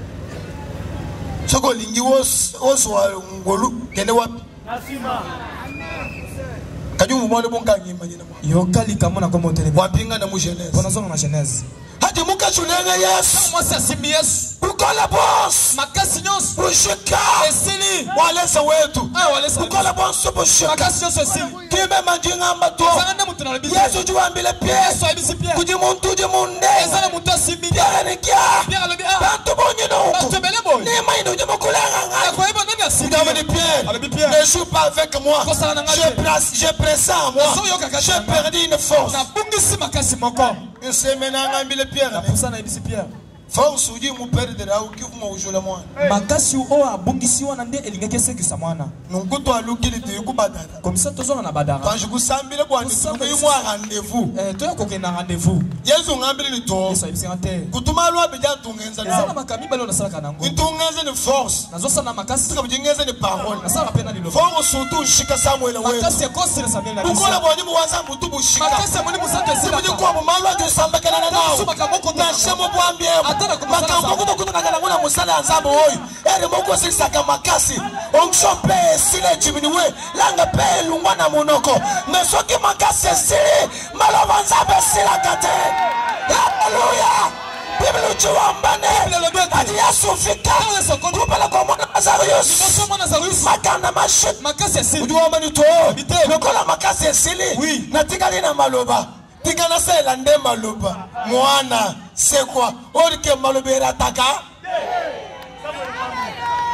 soki olingi ozwa ngolu kende wapi
Nasima.
kadi mumwale bonkangimanyina mwa
yoka likambo na kombo telemi
wapinga na mu genèse
mpona zonga na genèse
hadi mukachunenga yesu
mwasi asimbi yesu
ukola bosi
makasi nyonso
bushika
esili
walesa wetu
ayo walesa
ukola bonso bushika
makasi nyonso esili
kime manjingamba to
ezanga nde mutu nalobi te
yesu juwambile pie
yesu ayebisi pierre
kuji muntu uje munde
eza na mutu asimbi te
yarenikya
pierre alobi a
bantu bonyina
bato
uku
ebele boye
nimaina uje mukulenganga
akoyeba nani asimbi
David Pierre,
alobi pierre
ne joue pas avec moi.
Kosala na nga
Je
te.
presse, je pressens moi.
Nazo yoka kati
J'ai
na nga.
perdu une force.
nabungisi makasi moko
Une semaine à Ngambile Pierre.
napusa nayebisi pierre
Force ou dit mon père de là ou qui vous m'ouvre le moi.
makasi oyo abungisi wana nde elingaki esekisa mwana
Non kuto aluki le te kubadana.
komisa tozonga na badara
Quand je vous sambile kwa ni
Kusamba
tu
isi-
moi rendez-vous.
Eh, toya kokende na rendez-vous
Yesu ngambile ni to.
yesu ayebisika te
Kutuma lo abija tungenza
eza na
ni.
makambo mibale oyo nasalaka nango
Itungenza ni force.
nazosala makasi
Sika bujingenza ni parole.
nasalaka mpe na liloba
Force surtout shika Samuel wewe.
makasi ekosila mie na biso
Ukola boni mwanza mutu bushika.
makasi ya moni mosantu
Sibuji
esilaka
kwa mumalo de sambakana na nao.
Tasu makambo kota
Na shemo bwambie.
Atana kumusala
Makambo
nzambe.
kutokutana nguna musala nzambe oyo. Ere moko sisaka makasi. Onksho pe sile jiminiwe. Langa pe lungwa na monoko. Mesoki makasi sile. Malova nzambe sila kate. Hallelujah. Biblia uchiwambane.
Biblia lobeti.
Adi Yesu fika.
Yesu sokoni.
Kupala kwa mwana Lazarus.
liboso mwana zarusi
Makanda mashit.
makasi esili
Ujuwambani to.
Bite.
Lokola makasi esili.
Oui.
Natikali na maloba. Tikana sela nde maloba. Mwana c'est quoi? Orike maloba erataka.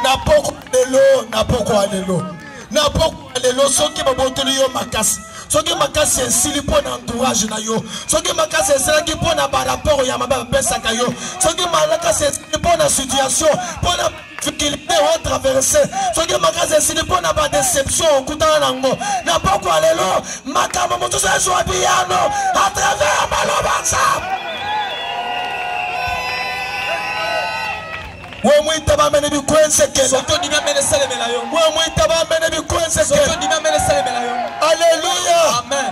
na poko lelo na poko lelo na poko lelo soki babotoli yo makasi soki makasi esili mpo na entourage na yo soki makasi esilaki mpo na barapport ya mabe bapesaka yo soki makasi esili mpo na situation mpo na difficulté otraverse soki makasi esili mpo na badéception okutana nango na poko lelo makambo mosusu ezwa biyano à travers maloba nzambe. We mwita bamene bikwense kena.
Soto di bamene salemela yo.
We mwita bamene bikwense kena.
Soto di bamene salemela yo.
Alléluia.
Amen.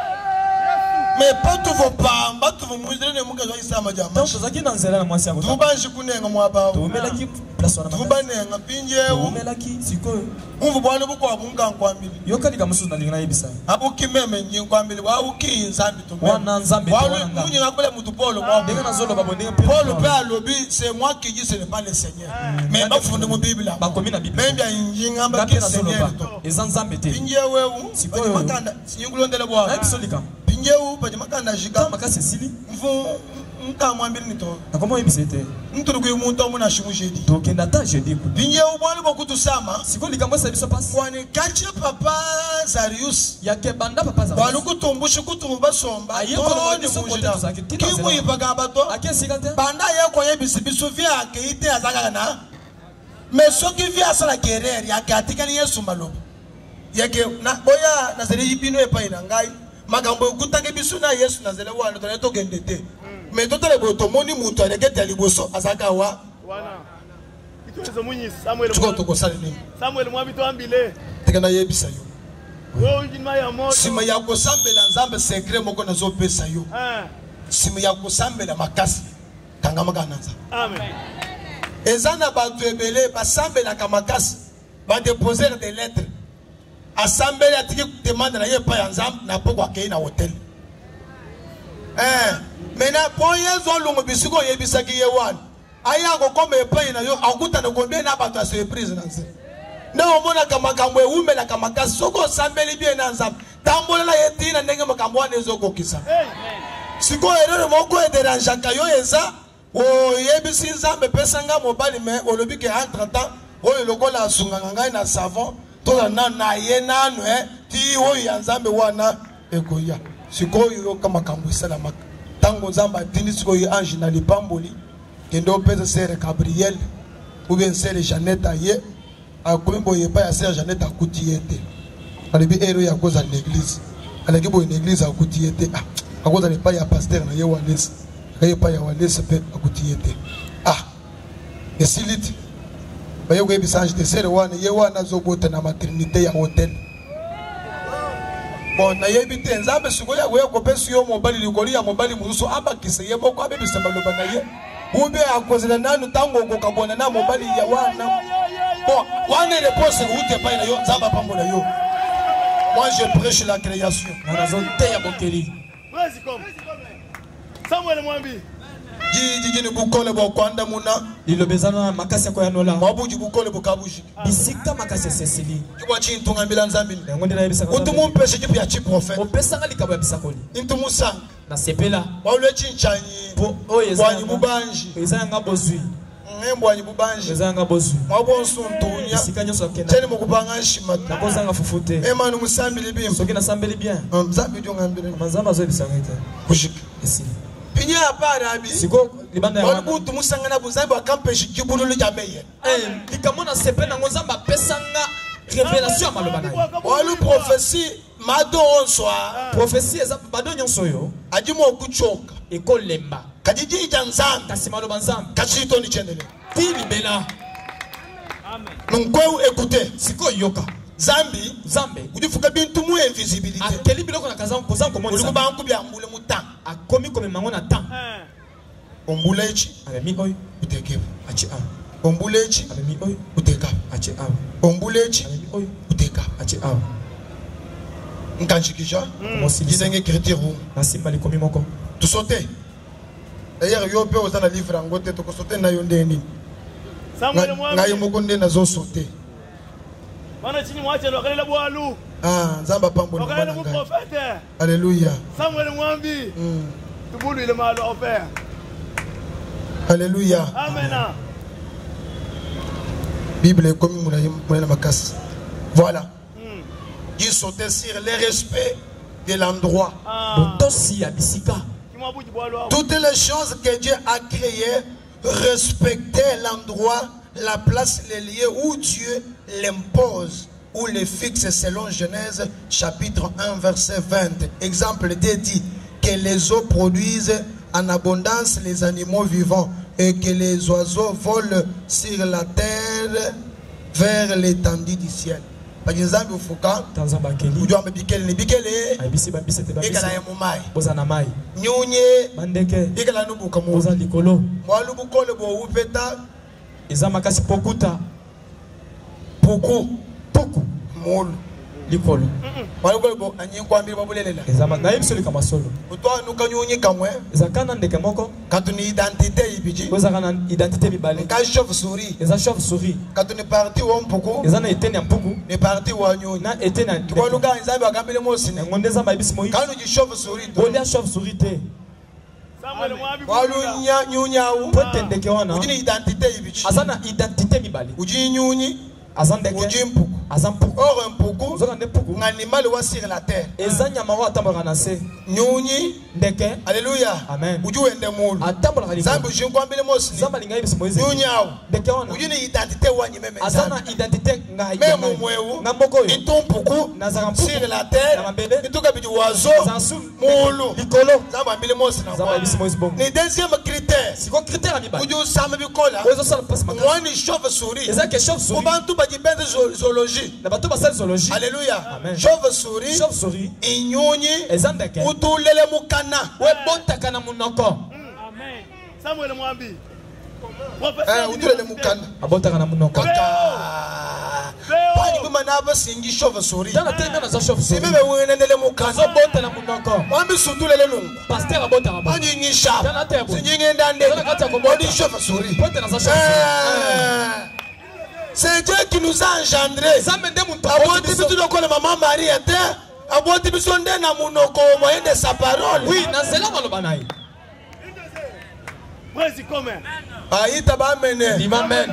Mais pas tous vos parents, pas tous vos mousses, ne muka zoyi sama jama.
Donc zaki na nzela na mwasi yako.
Tuba njikunenga mwaba.
Tumela ki place wana.
Tuba nenga pinje.
Tumela ki sikoyo.
Umvu bwana buko abunga nkwambili.
Yoka dika musu na lingana yebisa.
Abuki meme nkwambili wa uki nzambi to.
Wana nzambi to.
Wa munyi ngakole mutu Paul mwa.
Ndenge na zolo babo ndenge
Paul pe alobi c'est moi qui dis ce n'est pas le Seigneur. Mais ba funde mu Bible.
Ba komi na Bible.
Même bien njinga ba ki Seigneur to.
Ezanzambe te.
Pinje wewu. Sikoyo makanda. Sinyungulondele bwa.
Exolika.
Pinje wu pa makanda jika.
Makasi sili.
Mfu nka mwambili nito.
Na comment yebisete?
Ntuluku yumuntu muna shimu jeudi.
To kenda ta jeudi ku.
Pinje wu bwali bokutu sama.
Siko likambo sa biso passe.
Kwani kache papa Zarius.
Ya ke banda papa Zarius.
Bwali kutumbusha kutumba somba.
Aye ko no biso
mujina. Kimu ipaga bato.
Ake sikate.
Banda ye ko yebisi biso via ke ite azaka na. Mais soki via sala kerer ya ke atikani Yesu malobo. Yake na boya na zeli yibino epa ina ngai. Magambo okutake biso na Yesu na zeli wana to to gendete. Mais toto le boto moni muto alekete liboso azaka wa.
Wana. Ituzo munyi Samuel.
Tuko toko sala nini?
Samuel mwabi to ambile.
Tekana yebisa yo.
Wo njima ya moto.
Sima ya kosambela nzambe secret moko na zo pesa yo.
Ah.
Sima ya kosambela makasi. Kangama kananza.
Amen.
Ezana batu ebele basambela kamakasi. Ba déposer des lettres. Assemblée a tiki demande na ye pa ya nzambe na poko akei na hotel. Eh, mena po yezo lungu bisiko yebisaki ye wana. Aya ko kome pa na yo akuta na kombe na bato surprise na nze. Na omona kama kamwe ume na kama kasoko sambeli bien na nzambe. Tambola la yetina ndenge makambo wana ezokokisa.
Amen.
Siko erere moko e dérange ka yo eza o yebisi nzambe pesa nga mobali me olobi ke entre temps o lokola asunga ngai na savon. Tola na na ye nanu eh ti o ya nzambe wana ekoya sikoyo kama kambo salama tango nzamba dini sikoyo ange na lipamboli kendo pesa sere Gabriel ou bien sere Jeannette aye akomi boye pa ya sere Jeannette akuti yete alibi ero ya koza l'église alaki boye l'église akuti yete ah akoza le pa ya pasteur na ye walesi kaye pa ya walesi pe akuti yete ah esiliti baye ko ebisange de sere wana ye wana zobota na maternité ya hotel bon na yebite nzambe siko ya ko ko pesu yo mobali likoli ya mobali mususu abakise ye boko abebisa maloba na ye ube akozela nanu tango ko kabona na mobali ya wana bon wana le pose ute pa na yo nzamba pambola yo. Moi je prêche la création
na zonte ya bokeli.
Vas-y comme Samuel Mwambi.
Jiji bukole bokwanda muna
Lilobezana makasi ko yanola.
Mabuji bukole bokabuji.
Bisika makasi sesili.
Kibwa chintu ngambila nzambi.
Ngondi na yebisa ko.
Utumu mpeshe kipi ya chi prophète.
Opesa ngali kabo ya bisakoli.
Intumu sang.
Na sepela.
Wale chinchanyi.
Po oyeza.
Wanyi bubanji.
Oyeza nga bozui.
Ngembo wanyi bubanji.
Oyeza nga bozui.
Mwabonsu ntunya.
Bisika nyoso kenda.
Cheni mukubanga shimata.
Nakoza nga fufute.
Ema numusambi libim.
Soki na sambeli bien.
Mzambi ndio ngambile.
Manzamba zo bisangita.
Kushika.
Esi.
Pinya apara abi.
Siko libanda ya
wana. Wale butu musangana buzambi wakampeshi kibululu jameye.
Eh, likamona sepena ngozamba pesanga révélation maloba na.
Wale prophétie mado onswa.
Prophétie eza bado nyonso yo.
Adimo okuchoka.
Ekolemba.
Kajiji janzambi.
Kasi maloba nzambi.
Kachito ni chendele.
Tili bela.
Amen.
Nunkweu écoutez.
Siko yoka.
Zambi,
Zambe.
udifuka bintu mu invisibilité.
Akeli biloko na kazam kozam komoni.
Uliku banku bya mbule mu temps.
Akomi comme mango na temps.
Ombula echi.
Avec mi oy.
Utekeba.
Achi a.
Ombula echi.
Avec mi oy.
Uteka.
Achi a.
Ombula echi.
Avec mi oy.
Uteka.
Achi a.
Nkanchikisha.
Mosi
Disenge kritiru.
na simba likomi moko.
Tu sauter. D'ailleurs yo pe ozana livre angote to ko sauter na yo ndeni.
Samuel Mwambi.
Ngai moko ndena zo sauter.
Bana chini mwache lokalela bwalu.
Ah, nzamba pambo na
Lokalela
bana
mu
ngai.
prophète.
Alléluia.
Samuel Mwambi.
Mm.
Tubulu ile malo offert.
Alléluia.
Amen.
Bible est comme une casse. Voilà. Il sautait sur le respect de l'endroit. Toutes les choses que Dieu a créées, respecter l'endroit, la place, les lieux où Dieu l'impose ou les fixe selon Genèse chapitre un verset vingt. Exemple, Dieu dit que les eaux produisent en abondance les animaux vivants et que les oiseaux volent sur la terre vers l'étendue du ciel. Par exemple, il faut que vous devez biquer les biquer les et qu'elle a un moment. Nyonye, et qu'elle a nous beaucoup moins. Moi, le beaucoup le beau ou peta.
Ezamakasi pokuta.
Beaucoup,
beaucoup.
Mol.
Likolo.
Moi, le beau, anyi kwa mbili babulela.
Ezamaka yim soli kama solo.
Toi, nous quand nyonye kamwe.
Ezakana ndeke moko.
Quand on identité ibiji.
Ezakana identité bibale.
Quand chauve souris.
Eza chauve souris.
Quand on est parti ou un beaucoup.
Ezana eteni ampuku.
On est parti ou anyonye.
Na eteni.
Toi, nous quand ils avaient agambele mo sine.
Ngonde zamba ibisi moi.
Quand nous dit chauve souris.
Olia chauve souris te.
Walu nya nyunya u.
Pote ndeke wana.
Ujini identité ibiji.
Azana identité bibale.
Ujini nyunyi.
Azandeke.
Ujini mpuku.
Azampuku.
Or un puku.
Zoka ne puku.
Un animal wa sur la terre.
Ezanya mawa tambora na se.
Nyunyi.
Ndeke.
Alléluia.
Amen.
Uju ende mulu.
Atambola kali.
Zambu jingo ambele mosi.
Zamba linga ibisi moize.
Nyunya u.
Ndeke wana.
Ujini identité wa nyimeme.
Azana identité ngai.
Même mwewu.
Ngamboko yo.
Iton puku.
Nazaka mpuku.
Sur la terre. Ituka bidi wazo.
Zansu.
Mulu.
Likolo.
Zamba ambele mosi na.
Zamba ibisi moize bon.
Ni deuxième critère.
Siko critère abibali.
Uju sama bikola.
Ozo sala passe makasi.
Mwani chauve souris.
Ezake chauve souris.
Kubantu bajibende zoologie.
Na bato basali zoologie.
Alléluia.
Amen.
Chauve souris.
Chauve souris.
Inyonyi.
Ezandeke.
Utulele mukana.
We botaka na munoko.
Amen. Samuel Mwambi.
Eh, utulele mukana.
Abotaka na munoko.
Kaka. Pani kuma naba singi chauve souris.
Dana tenga na za chauve souris.
Sibibe wenendele mukana.
Zo bota na munoko.
Mwambi sutulele lungu.
Pasteur abota na
Pani nyisha.
Dana tebo.
Singi ndande.
Dana kati ya kombo.
Pani chauve souris.
Bota na za chauve souris.
C'est Dieu qui nous a engendrés. Aboti bitu doko le maman Marie était. Aboti bitu nde na munoko moyen de sa parole.
Oui, na zela maloba nayi.
Mwezi kome.
Aïta ba mene.
Amen.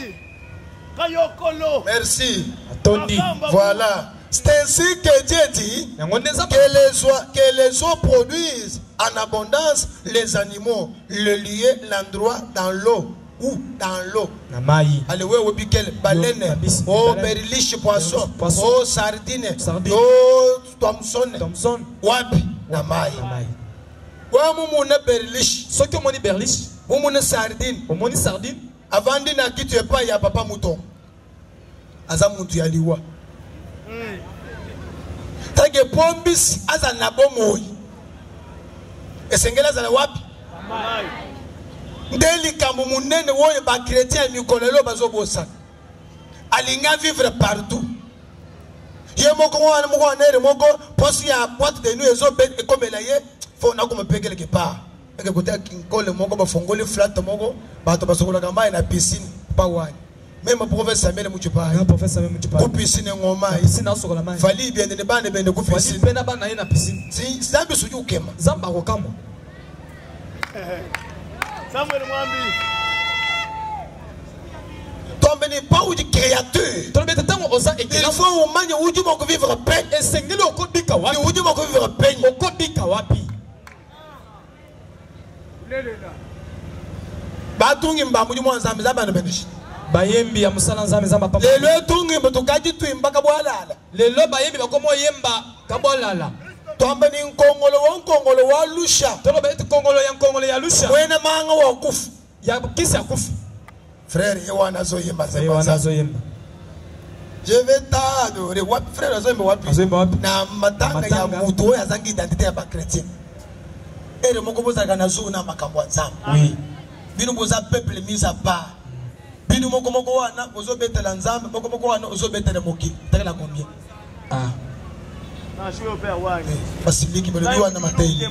Merci.
Atondi.
Voilà. C'est ainsi que Dieu dit que les, oies, que les eaux produisent en abondance les animaux, le lieu, l'endroit dans l'eau. Ou dans l'eau. Allez, oui, oui, quel baleine, oh, berliche, poisson, oh, sardine, oh, Thomson,
Thomson,
wapi, namai. Wa mumune berliche.
Ce que moni berliche,
mumune sardine.
Moni sardine.
Avant de n'a quitté pas, il y a papa mouton. Aza muntu ya liwa. Tage pombis aza nabomoy. Esengela za wapi? Ndeli kambu munene woye ba chrétien mikolelo bazobosa. Alinga vivre partout. Ye moko wana moko wana moko posi ya boîte de nuit ezo ben comme la ye faut na comme payer quelque part. Eke côté kinkole moko ba fongoli flat moko ba to basokola kamba na piscine pa wani. Même professeur Samuel Muchipa.
Le professeur Samuel Muchipa.
Ku piscine ngoma.
Piscine na sokola mai.
Fali bien ne bande bende ku piscine.
Fali pena bana na piscine.
Si zambi suju kema.
Zamba ko kamo.
Samuel Mwambi.
Tombe n'est pas ou du créateur.
Tombe de temps osa et
il faut au manje uju moko vivre paix.
Et sengelo ko bika wapi.
Uju moko vivre paix.
Ko bika wapi.
Batungi mbamu ni mwanzambi zamba no beneshi.
Bayembi ya musala nzambe zamba papa.
Lelo tungi mbeto kaji tuimba kabwalala.
Lelo bayembi bakomo yemba kabwalala.
Tombe ni nkongolo wa nkongolo wa lusha.
Tolo beti kongolo ya nkongolo ya lusha.
Wena manga wa kufu.
Ya kisi ya kufu.
Frère yewana zo yemba
zeba. Yewana zo yemba.
Je vais t'adorer. Wapi frère zo yemba wapi?
Zo yemba wapi?
Na matanga ya mutu ya zangi identité ya ba chrétien. Ere moko boza kana zo na makambo nzambe.
Oui.
Bino boza peuple mis à part. Bino moko moko wana bozo betela nzambe, moko moko wana ozo betela moki. Takela combien? Ah.
Na shio père wani.
Pasiliki bali wana mateli.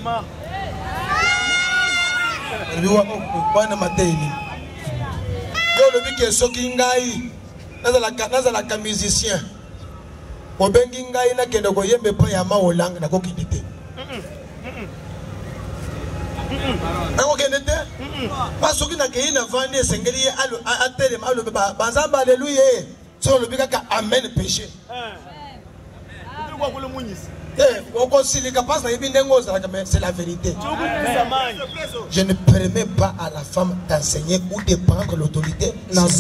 Bali wana mateli. Yo le biki soki ngai. Nazala nazala ka musicien. Obengi ngai na kendo ko yembe pa ya maolanga na ko kidite. Nako kende te? Parce que na keina vande sengeli alo atele malo ba banzamba alléluia. Sur le bika amen péché. C'est la vérité. Je ne permets pas à la femme d'enseigner ou de prendre l'autorité.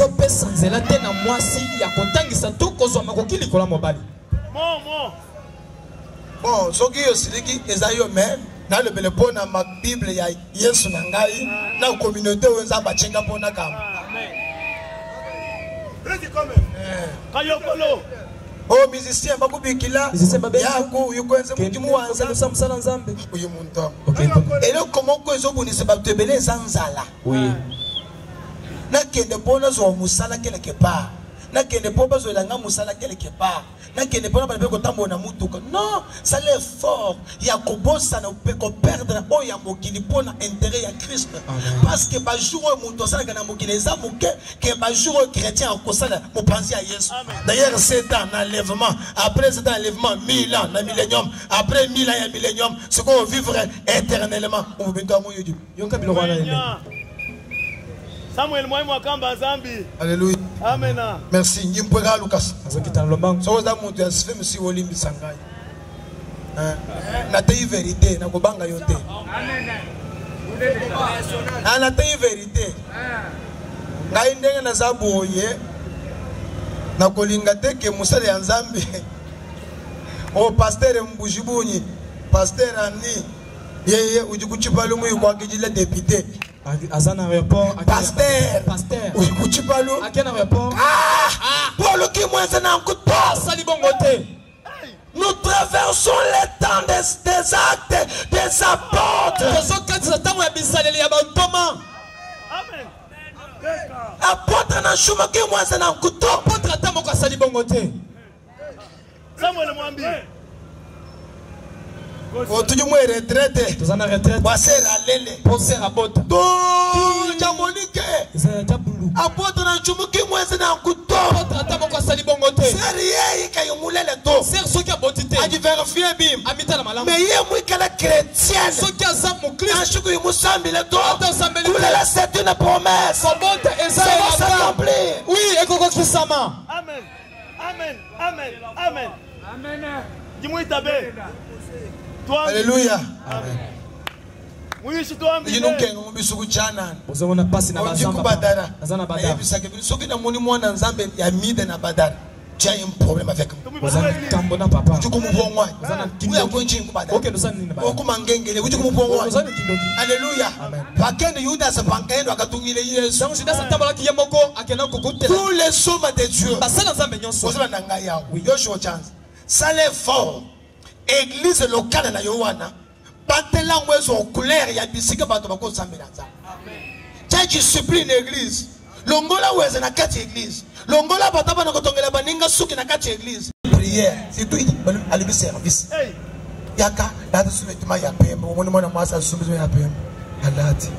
Bon, ce qui est aussi même dans le Bélépo, dans ma Bible, il y a Yesu Nangai, dans la communauté où on a bâchenga pour Nakam. Oh, musicien, beaucoup de kila. Yaku, yuko mudimu wanza. Et là, comment que zo buni se battre belé zanzala.
Oui.
Na kende pona zo musala quelque part. Na kende pona zo langa musala quelque part. Na kende pona ba beko tambo na mutuka. Non, ça l'est fort. Yakobo ça ne peut pas perdre o ya mokili pona intérêt ya Christ. Parce que ba jour muto ça na mokili za moke que ba jour chrétien ko sala mo penser à Yesu. D'ailleurs c'est un enlèvement. Après c'est un enlèvement mille ans, na millénium. Après mille ans et millénium, ce qu'on vivra éternellement. On veut bien moyo. Yonka biloko na
Samuel Moïmo Kamba Zambi.
Alléluia.
Amen.
Merci. Nyimpwega Lucas.
Azokita lombango.
So za muntu ya sife msi olimbi sangai. Hein? Na te vérité na kobanga yote. Amen. Na te vérité. Ngai ndenge na zaboye na kolinga te ke musale ya Nzambe. O pasteur Mbujibunyi, pasteur Ani. Yeye ujikuchipalu mu kwa kijile député.
Azana aéroport,
pasteur,
pasteur.
Oui, Kuchipalo.
À quel aéroport?
Ah, pour le qui moins c'est un coup de porte.
Salibongote.
Nous traversons les temps des, des actes, des apôtres.
Amen.
Apôtre na chuma qui moins c'est un coup de porte.
Apôtre atamo kwa salibongote.
Samuel Mwambi.
O tuju mwe retraite.
Tuzana retraite.
Wasera lele.
Poser à botte.
Do jamolike.
C'est jabulu.
Apôtre na chuma qui moins c'est un coup de porte.
Apôtre atamo kwa salibongote.
Sérieux kayumulele to.
Ser soki abotite.
Adi vérifier bim.
Amita la malamu.
Mais yé mwe kala chrétienne.
Soki azamu Christ.
Anshuku yumusambi le to.
Ata sambeli.
Kula c'est une promesse.
Kobote eza
ça va s'accomplir.
Oui, ekoko kisama.
Amen. Amen. Amen. Amen. Amen. Dis-moi tabe.
Alléluia.
Amen. Oui, je dois me
dire.
Vous avez passé na bazamba. Azana badara.
Soki na moni mwana Nzambe ya mide na badara. Tu as un problème avec moi.
Vous avez kambona papa.
Tu comme bon moi.
Vous avez
kindoki ku badara.
OK, nous sommes ni badara.
Okuma ngengele, uti comme bon moi.
Vous avez kindoki.
Alléluia. Bakende Yuda se bankendo akatungile Yesu.
Donc Judas atambola ki yamoko akena kokutela.
Tous les sommes de Dieu.
Basala Nzambe nyonso.
Vous avez nanga ya. Yoshua chance. Ça les fort. Église locale na Yohana batela ngwezo couleur ya bisika bato bako sambela nzambe. Amen. Discipline église. Longola weze na kati église. Longola bataba na kotongela baninga suki na kati église. Prière, c'est tout alibi service. Hey. Yaka data sumetima ya pembe, omoni mwana mwasa sumetima ya pembe. Alati.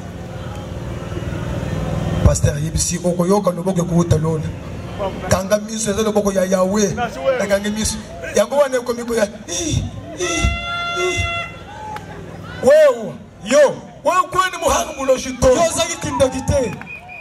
Pasteur yebisi okoyoka loboko kuuta lona. Kanga miso ezo loboko ya Yahweh. Kanga miso. Yango wane komiko ya Wewe yo wewe kwani muhanga muloshito yo zaki kindokite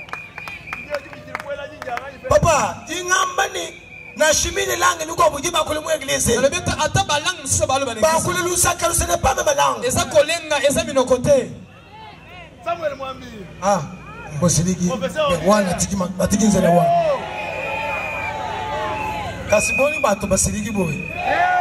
papa ingamba ni na shimini langue ni ko bujiba kule mu église le beta ataba langue so balo ba ba kule lusa kalu ce n'est pas même langue eza kolenga eza minokote
Samuel Mwambi
ah bosiliki wana tikima batikinze le wana kasiboni bato basiliki boy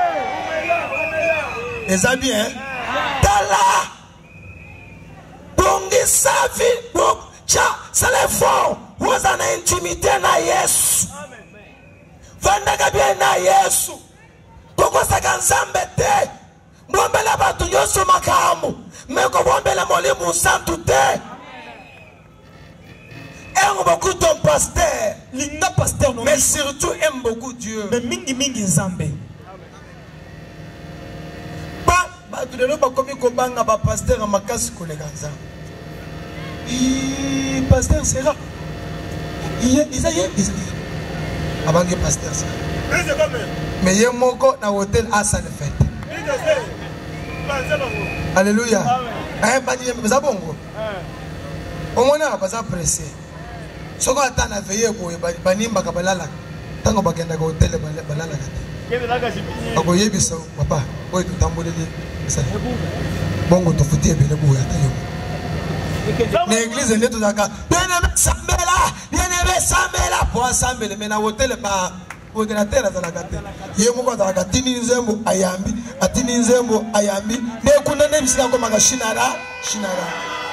et ça bien. Tala. Bongi sa vie. Bon, tcha, ça les fort. Vous en intimité na Yesu. Vanda bien na Yesu. Pourquoi ça kanzambe te? Mwombela batu yosu makamu. Meko mwombela molimu santu te. Aime beaucoup ton pasteur.
Linga pasteur non.
Mais surtout aime beaucoup Dieu.
Mais mingi mingi nzambe.
Tu ne pas comme kobanga ba pasteur makasi kolega nzambe. I pasteur sera. Il est Isaïe. Abangi pasteur ça. Mais yé moko na hôtel à sa fête. Alléluia. Eh bani mais ça bongo. Au moins, on va pas pressé. Ce qu'on attend à veiller pour les banimba kabalala. Tant qu'on va gagner au hôtel balala. Aboye biso papa, boy tu tamboleli. Bon, on te foutait bien le bouillon. L'église est tout d'accord. Bien-aimé Sambela, bien-aimé Sambela. Pour Sambela, mais na hôtel ba ordinateur à la gâte. Yemo kwa la gâte ni nzembo ayambi, atini nzembo ayambi. Ne kuna ne bisika ko maka shinara, shinara.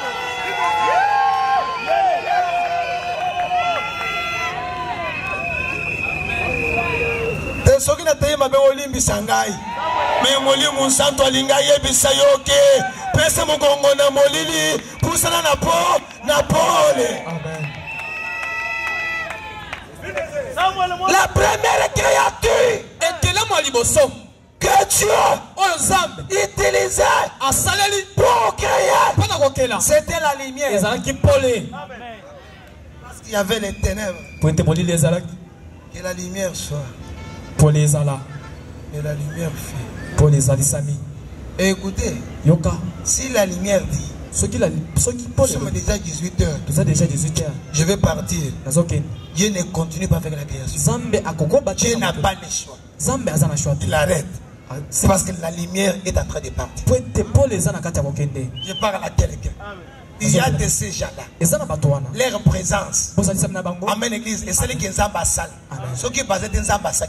Te soki na te mabe olimbi sangai. Mais molimu santo alinga yebisa yoke. Pese mugongo na molili, pusana na po, na pole. Amen. La première créature que Dieu utilisait pour créer, c'était la lumière. Parce qu'il y avait les ténèbres. Que la lumière soit. Et la lumière fait. Et écoutez, si la lumière dit, nous sommes déjà dix-huit heures, je vais partir. Dieu ne continue pas avec la création. Dieu n'a pas le choix. Il arrête. C'est parce que la lumière est en train de partir. Je parle à quelqu'un. Il y a de ces gens-là. Leur présence amène l'église. Et celle qui est en ambassade. Ceux qui passent dans l'ambassade.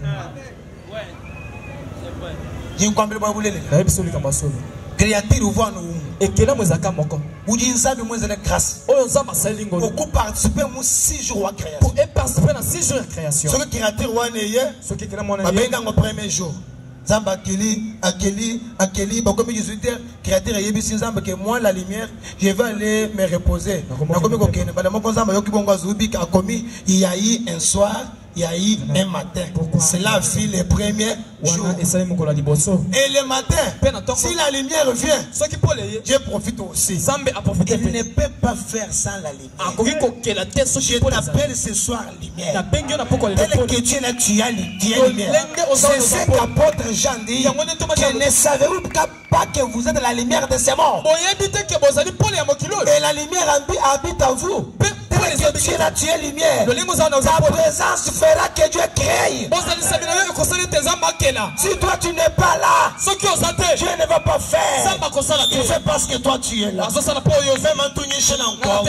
Je ne comprends pas. Créature voit nous. Et que là, nous avons ou d'une salle de moins de grâce. Beaucoup participer à six jours de création. Pour participer à six jours de création. Ce que créature voit ce qui est dans le premier jour. Zamba Akeli, Akeli, Akeli, bah comme dix-huit heures, créateur et yébisi Zamba que moi la lumière, je vais aller me reposer. Na comme kokene, bah moi Zamba yoki bongo zubi a commis, il y a eu un soir. Il y a eu un matin. Cela fit les premiers jours. Et le matin, si la lumière vient, je profite aussi. Il ne peut pas faire sans la lumière. Je t'appelle ce soir lumière. Tel que tu es là, tu as lumière. C'est ce qu'apôtre Jean dit. Je ne savais pas que vous êtes la lumière de ces morts. Et la lumière habite en vous. Que tu es là, tu es lumière. Ta présence fera que Dieu crée. Si toi tu n'es pas là, Dieu ne va pas faire. Tu fais parce que toi tu es là. Fais maintenant encore.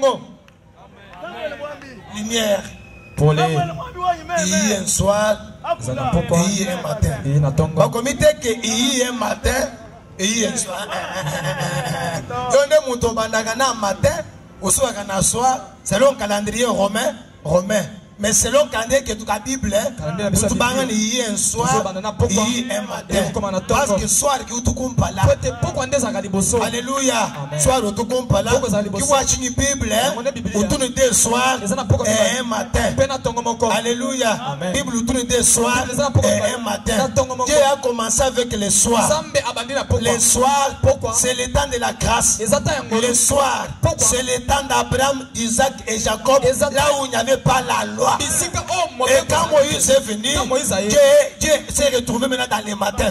Lumière. Pour les. Il y a un soir. Il y a un matin. Au comité que il y a un matin. Il y a un soir. Il y a un matin. Selon le calendrier romain, romain. Mais selon le calendrier que tu as la Bible, il y a un soir, il y a un matin. Parce que soir, tu ne là. Alléluia. Soir, tu ne là. Tu vois une Bible, tu tournes deux soirs et un matin. Alléluia. Bible, tu tournes deux soirs et un matin. Dieu a commencé avec les soirs. Les soirs, c'est le temps de la grâce. Les soirs, c'est le temps d'Abraham, Isaac et Jacob, là où il n'y avait pas la loi. Et quand Moïse est venu, Dieu, Dieu s'est retrouvé maintenant dans les matins.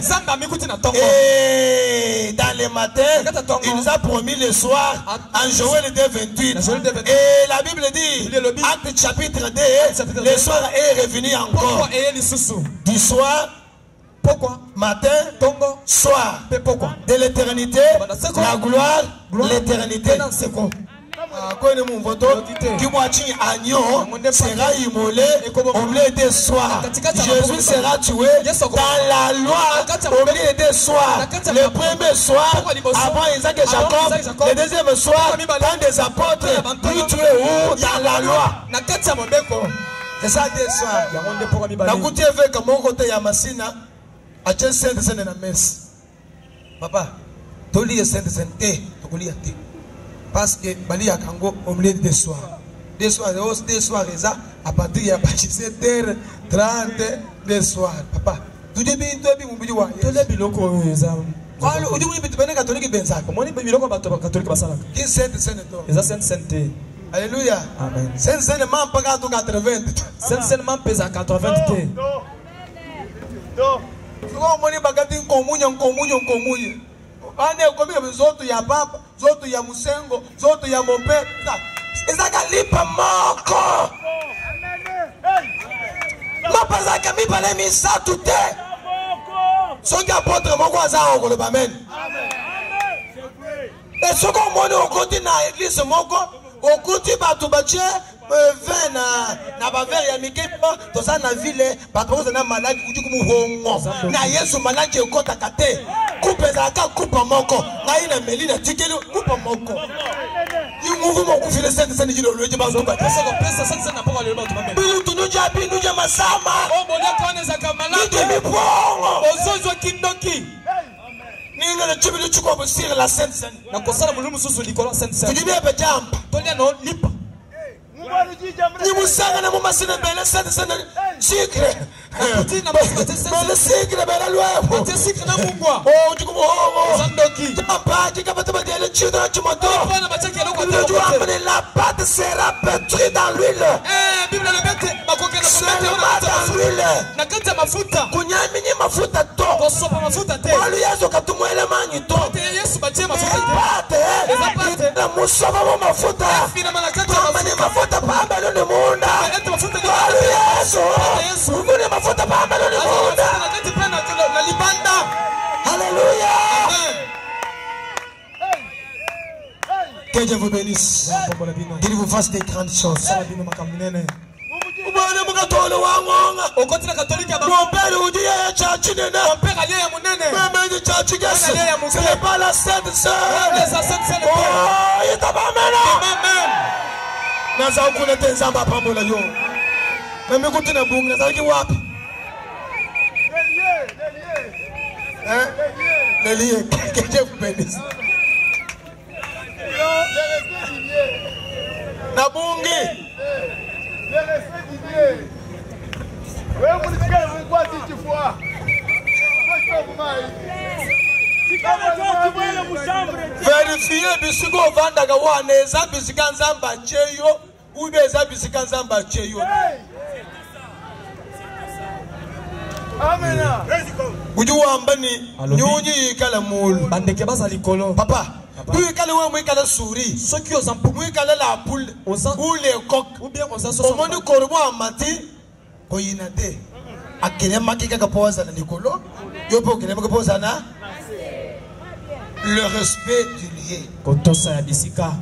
Et dans les matins, il nous a promis le soir en Joël deux vingt-huit. Et la Bible dit, acte chapitre deux, le soir est revenu encore. Du soir, matin, soir, de l'éternité, la gloire, l'éternité. Qui moitié agneau sera immolé au milieu des soirs. Jésus sera tué dans la loi au milieu des soirs. Le premier soir avant Isaac et Jacob, le deuxième soir quand des apôtres lui tués où dans la loi. C'est ça des soirs. La gouttière fait comme mon côté Yamasina a tient sainte sainte na messe. Papa, tu lis sainte sainte, tu lis thé. Parce que Bali a Kango au milieu des soirs. Des soirs, des soirs, à partir de sept heures trente des soirs. Papa, tu dis bien, tu es bien, tu es bien, tu es bien. Alléluia. Amen. C'est seulement pas à quatre-vingts. C'est seulement à quatre-vingts. Non. Non. ane komi zoto ya papa, zoto ya musengo, zoto ya mope. Ezaka lipa moko. Mapazaka mi bale mi sa tout est. Soki apôtre moko aza okoloba amen. Et ce qu'on m'a dit au côté de l'église moko, au côté bato bache vingt na na bavere ya mikepa to sa na ville bato ko na malaki uji kumu hongo na Yesu malaki ekota kate coupe za ka coupe moko na ina melina tikeli coupe moko yi muvu moko file sente sente jilo loje ba zo ba pesa ko pesa sente sente na poko le ba to mame bilu tunuja bindu je masama o bola ko ne za kamalaki mi bongo ozozo kindoki ninga na chibilu chukwa busira la sente sente na kosala mulumu susu likola sente sente tulibe be jamba tolia no lipa ni musanga na mumasina bele sente sente sikre bele sikre bele lwebo ate sikre na mungwa o jukumu hongo sandoki jamba jika bata bele chidra chumoto bana bachake loko tu amene la pâte sera pétrie dans l'huile eh bible le bete makoke na pomete dans l'huile na kata mafuta kunyamini mafuta to kosopa mafuta te walu yesu katumwele manyi to te yesu bache mafuta te eza pate na musoba mafuta fina malakata mafuta pamba lo ne munda walu yesu ukune mafuta pamba lo ne munda haleluya. Que Dieu vous bénisse, qu'il vous fasse des grandes choses. Mon père vous dit ce n'est pas la Sainte Sœur. Oh, il t'a pas mené. Naza ukuna tenzamba pambola yo. Mimi kuti na bunga naza ki wapi? Hein? Le lié. Que Dieu vous bénisse. Na bungi.
Le respect du Dieu. Oui, mon frère, vous quoi si tu vois?
Vérifiez bisiko vanda gawane eza bisika nzamba cheyo ube eza bisika nzamba cheyo.
Amen.
Uju wambani nyunyi kala mulu
bandeke baza likolo
papa oui kala we mwe kala souris
soki ozampu
mwe kala la poule ou les coqs
ou bien ozaso
au monde korbo amati koyinate akele makika kapoza na likolo yopo kele makapoza na le respect du lieu.
Kotosa ya bisika.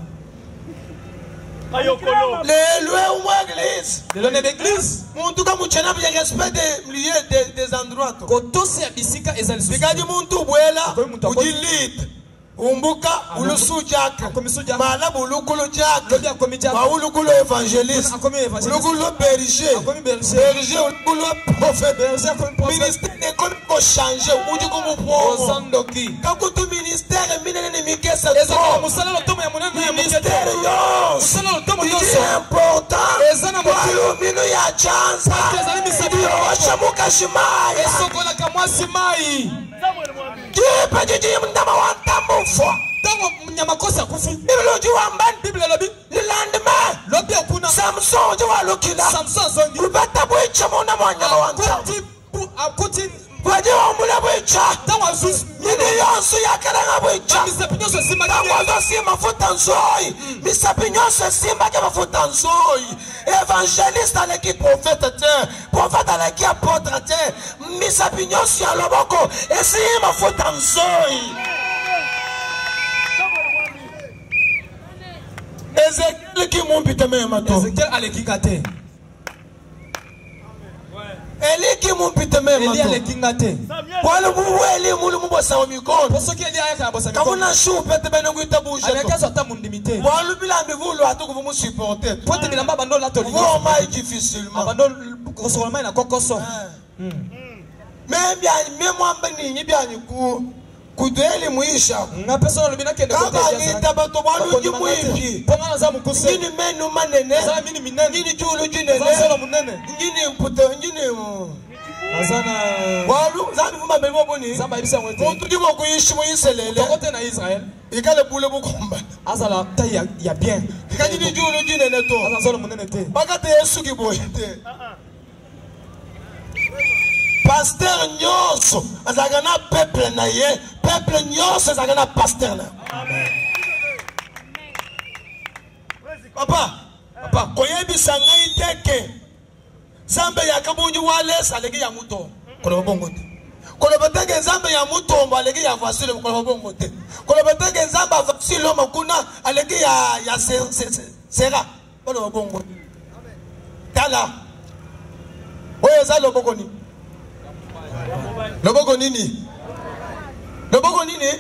Ayokolo.
Le lieu ou l'église.
Le lieu de l'église.
Mon tout cas mon chana bien respect des lieux des des endroits.
Kotosa ya bisika ezali.
Bigadi muntu bwela. Uji lead. Umbuka ulusu jaka mala bulukulu jaka wa ulukulu evangeliste ulukulu berger berger ulukulu prophète ministère ne comme ko changer uji kumu po sandoki kakutu ministère minene ni mikesa ezaka musala lotomo ya munene ya ministère yo musala lotomo yo c'est important ezana mo minu ya chanza ezali misabi yo achamuka shimai esokola kamwa simai Kipa jiji mndama wantambo fwa tango mnyamakosa kufi Biblia jiwambani Biblia lobi Lilandima Lobi akuna Samson jiwa lukila Samson zongi Ubata bwicha muna mwanyama wantambo Akuti Wajiwa mbula bwicha Tango azus Yini yonsu ya karanga bwicha Misapinyoso simba Tango azo si mafuta nzoi Misapinyoso simba ke mafuta nzoi Évangéliste aleki prophète te Prophète aleki apôtre te Misapinyoso ya loboko Esi mafuta nzoi Ezekiel ki mumpite mema to
Ezekiel aleki kate
Eli ki mumpite mema to
Eli aleki ngate
Wale buweli mulu mbosa wa mikono
Poso ki eli ayaka ya bosa mikono
Kamuna shupe tebe nengu itabushe to
Alekazo ata mundimite
Walu bila mbivulu hatuku vumu supporte
Pote bilamba bando lato liyo
Voma difficilement
Bando kosolama ina kokoso
Membi ani memu ambani nyibi ani ku Kudeli muisha
nga personne lubina kende kote
Kaba ngita bato walu jimu ipi
Ponga na za mukuse
Ngini menu manene
Zala mini minene
Ngini julu jinene
Zala solo munene
Ngini mpute Ngini
Azana
Walu Zami fuma memo boni
Zamba ibisa mwete
Muntu jimo kuishi muiselele
Kote na Israel
Ikale bule bukomba
Azala ta ya, ya bien
Ngini julu jinene to
Azala solo munene te
Bakate yesu kiboye te pasteur nyonso azalaka na peuple na ye, peuple nyonso azalaka na pasteur na. Papa, papa, koyebisa ngai teke Zambe ya kabunju wale salegi ya muto kono bongo te. Kono batenge zambe ya muto mbo alegi ya vasile kono bongo te. Kono batenge zambe vasile makuna alegi ya ya se se sera kono bongo. Tala. Oyo za loboko ni. Loboko nini? Loboko nini?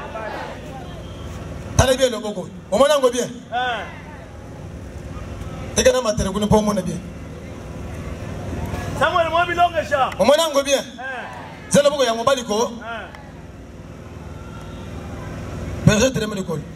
Tala bien loboko. Omona ngo bien. Eh. Tekana matere kuno po mona bien.
Samuel Mwabi longesha.
Omona ngo bien. Eh. Zelo boko ya mobali ko.
Eh.
Berger tere me l'école.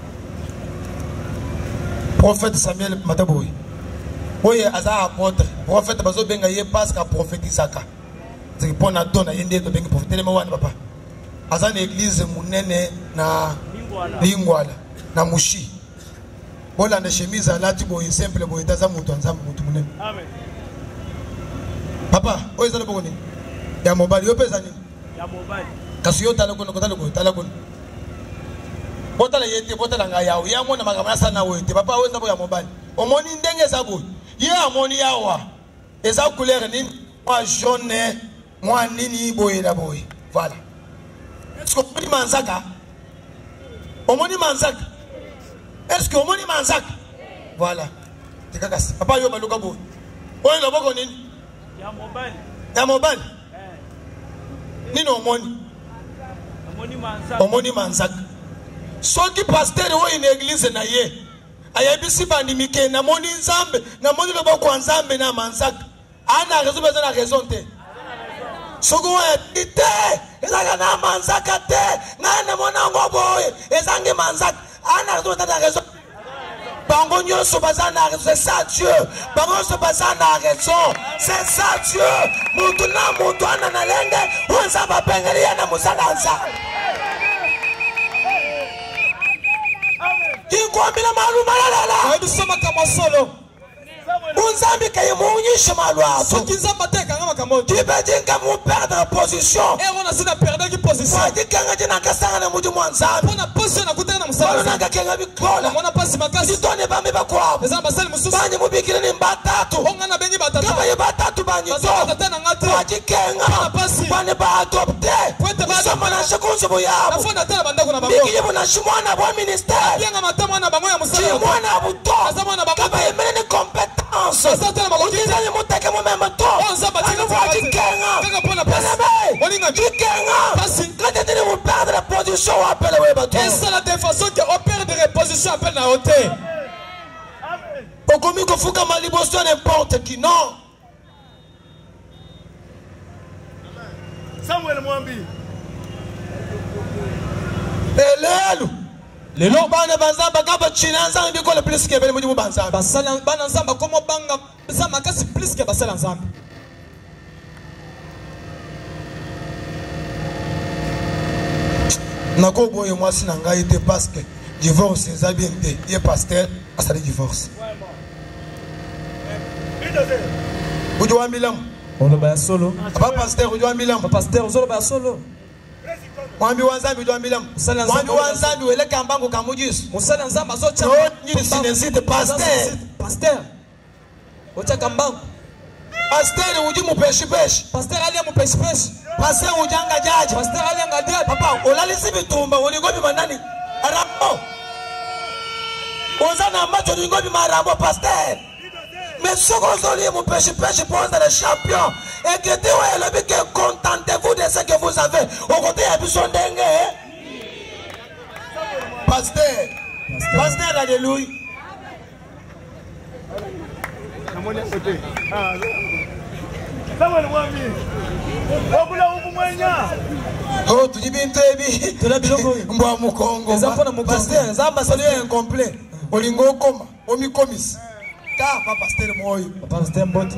Prophète Samuel Mataboui. Oye aza apôtre. Prophète bazo benga ye parce qu'a prophétisaka. C'est pour na dona yende to benga prophète le mwana papa. Aza na église munene na Lingwala na Mushi. Bola na chemise alati boye simple boye taza mutu nzambe mutu munene. Amen. Papa, oye zalo boko ni. Ya mobali yo pesa ni.
Ya mobali.
Kasi yo tala kono kotala ko tala kono. Botala yete botala nga yawo ya mona makamasa sana wete papa oye zalo ya mobali. Omoni ndenge zabo. Ye amoni yawa. Eza couleur ni moi jaune, moi nini boye la boye. Voilà. Est-ce que omoni manzaka? Omoni manzaka. Est-ce que omoni manzaka? Voilà. Tikakasi. Papa yo baluka boye. Oye lo boko nini?
Ya mobile.
Ya mobile.
Eh.
Nino omoni.
Omoni manzaka.
Omoni manzaka. Soki pasteur wo in église na ye. Ayebisi bandi mike na moni nzambe, na moni lo boko nzambe na manzaka. Ana raison besoin na raison te. Soko wa ite, ezaka na manzaka te. Na na mona ngo boye, ezangi manzaka. Ana raison ta raison. Bango nyonso baza na raison, c'est ça Dieu. Bango nyonso baza na raison, c'est ça Dieu. Mutu na mutu ana na lenge, wanza bapengeli yana musala nza. Ingombila malu malala.
Ebi soma kama solo.
Unzambi kaye muonyesha malu hapo.
Soki nzamba te kanga makamoto.
Tibejinga mu perdre position.
E wana sina perdre ki position.
Wadi kanga jina kasanga na muju mwanzambi.
Pona position na kutana musala.
Wala nanga kenga bikola.
Mwana pasi makasi.
Sitone bambi bakwabo.
Ezamba sali mususu.
Banyi mubikire ni mbatatu.
Onga na bengi batatu.
Kama ye batatu banyi to.
Batatu na ngati.
Wadi kenga.
Mwana pasi.
Bani ba adopte.
Kwete ba.
Soma na shakunzo boyabo.
Na fonda tela bandako na bango.
Biki yebo na shimwana bo ministère.
Yenga matamo na bango ya musala.
Shimwana buto.
Azamwana bango.
Kama ye mene ni compétence.
Azatela bango.
Uzizani mutake mu meme to.
Onza batika.
Wadi kenga.
Kanga pona pasi. Olinga
Kenga.
pasi.
Quand tu veux perdre la position, on appelle le bateau.
Et c'est la défense qui opère de reposition appelle la hauteur.
Au commis que Fouka Malibosto n'importe qui, non.
Samuel Mwambi.
Elelu.
Lelo
bana banzamba kaba china nzamba biko le plus que bele mudimu banzamba.
Basala bana nzamba komo banga nzamba kasi plus que basala nzamba.
Nako boye mwasi na ngai te parce que divorce eza bien te. Ye pasteur asali divorce. Ujua milam.
Olo ba solo.
Papa pasteur ujua milam.
Papa pasteur olo ba solo.
Mwambi wanzambi ujua milam. Mwambi wanzambi wele kambango kamujis.
Musala nzamba zo cha.
Ni sinesite pasteur.
Pasteur. Ocha kambango.
Pasteur uji mupeshi peshi.
Pasteur ali mu peshi peshi.
Pasteur ujanga jaji.
Pasteur ali anga jaji.
Papa olalisi bitumba uligobi manani? Arambo. Ozana macho uligobi marambo pasteur. Mais ce qu'on dit, mon péché, péché pour le champion. Et que Dieu est le but que contentez-vous de ce que vous avez. Au côté, il y a besoin d'un gars. Pasteur. Pasteur, alléluia. Oh, tu dis bien, tu es bien. Mboa Mukongo. Pasteur, Zamba, c'est incomplet. Olingo Koma, Omi Komis. Car papa pasteur moi
papa pasteur mboti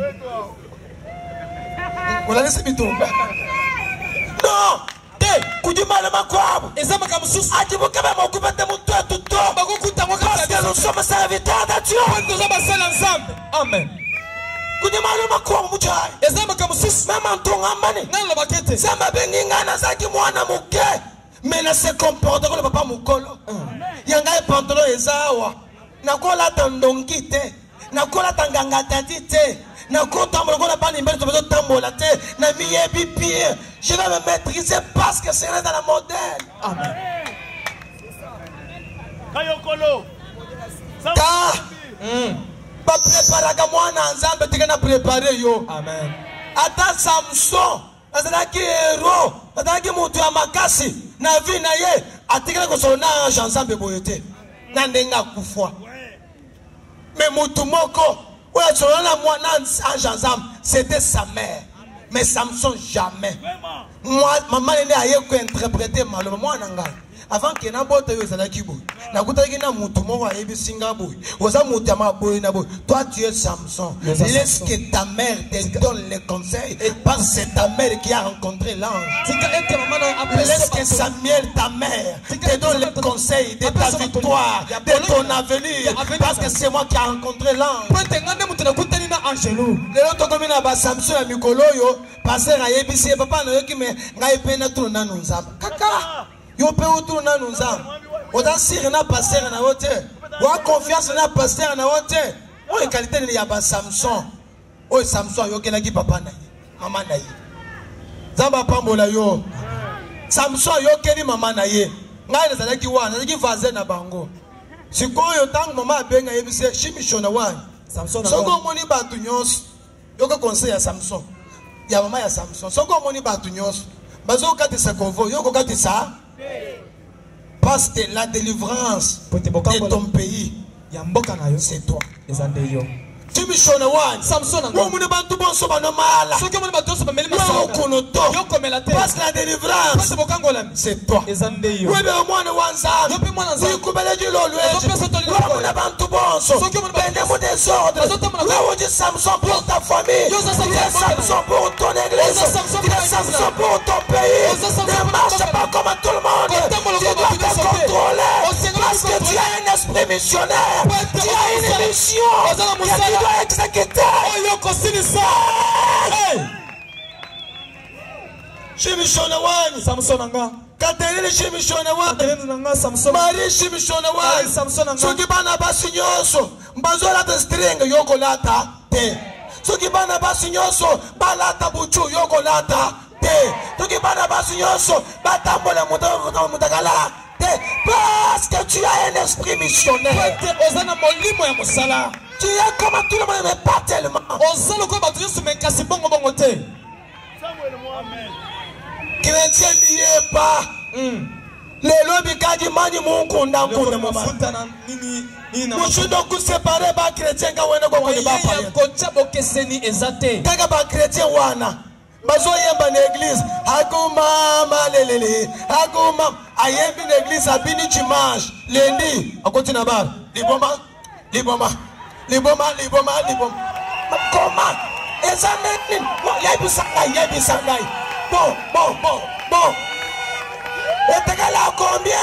on a laissé bitumba non te kujimala makwabo
ezama kamususu
ajibuka ba mokubete muntu atuto
bakukuta ngoka
parce que nous sommes serviteurs de Dieu
nous sommes sala nzambe amen
kuji maluma kwa mujai.
Ezama kamususu.
Mama ntonga mani.
Ngalo bakete.
Samba bengi ngana zaki mwana muke. Mena se comporte comme papa mukolo. Yanga e pantalon ezawa. Nakola tandongi te. Nakola tanganga tati te. Nakota molokola bani mbele to bezo tambola te. Na miyebi pied. Je vais me maîtriser parce que c'est dans la modèle.
Amen.
Kayokolo.
Ta. Ba prépara mwana nzambe tikana préparer yo.
Amen.
Ata Samson azalaki héros, azalaki mutu ya makasi na vie na ye atikana kosona ange nzambe boye te na ndenga kufwa. Mais mutu moko oya solona mwana ange nzambe c'était sa mère. Mais Samson jamais. Moi maman nene aye ko interpréter malo mwana ngai. Avant que na bote yo ezalaki boye. Na kutaki na mutu moko ayebi singa boye. Oza mutu ya maboye na boye. Toi tu es Samson. Laisse que ta mère te donne les conseils. Et parce que c'est ta mère qui a rencontré l'ange. Laisse que Samuel, ta mère, te donne les conseils de ta victoire, de ton avenir. Parce que c'est moi qui a rencontré l'ange. Le autre comme na ba Samson ya mikolo yo, passer ayebi si papa na yo ki me ngai pena tu na nunzamba. Kaka. Yo pe autour na nunzamba. Oda sire na passer na wote. Wa confiance na passer na wote. O e qualité ni ya ba Samson. O Samson yo kelaki papa na ye. Mama na ye. Zamba pambola yo. Samson yo keli mama na ye. Ngai nazalaki wana, nazalaki vaze na bango. Sikoyo tangu mama abenga yebise shimishona wana. Samson soko moni batu nyonso. Yoko conseil ya Samson. Ya mama ya Samson. Soko moni batu nyonso. Bazo katisa konvo, yoko katisa. Parce que la délivrance de ton pays, c'est toi. Timishona wan Samson ngo mune bantu bonso banomala soki mune bantu bonso bamelima sokonoto parce que la délivrance c'est toi webe mwana wanza ukubele jilolwe mune bantu bonso bende mu désordre là dit Samson pour ta famille Samson pour ton église Samson pour ton pays ne marche pas comme tout le monde tu dois te contrôler parce que tu as un esprit missionnaire tu as une mission tu dois exécuter. Shimishona wani Samson anga Katerine shimishona wani Samson Marie shimishona wani Samson anga Soki bana basi nyoso mbazola te string yoko lata te Soki bana basi nyoso balata buchu yoko lata te Soki bana basi nyoso batambola mutakala mutakala te parce que tu as un esprit missionnaire ozana molimo ya musala. Tu es comme tout le monde, mais pas tellement. Chrétien n'y est pas. Le lobby kadi mani mungu ndangu na mama. Musu doku séparé ba chrétien ka wena ko ko ba pa. Ko chabo keseni ezate. Kaka ba chrétien wana. Bazo yemba na église. Akuma malelele. Akuma ayembi na église abini dimanche. Lundi akotina bar. Liboma. Liboma. Liboma, liboma, liboma. Comment? Examine. Yabi sangai, yabi sangai. Bon, bon, bon, bon. Et t'es là combien?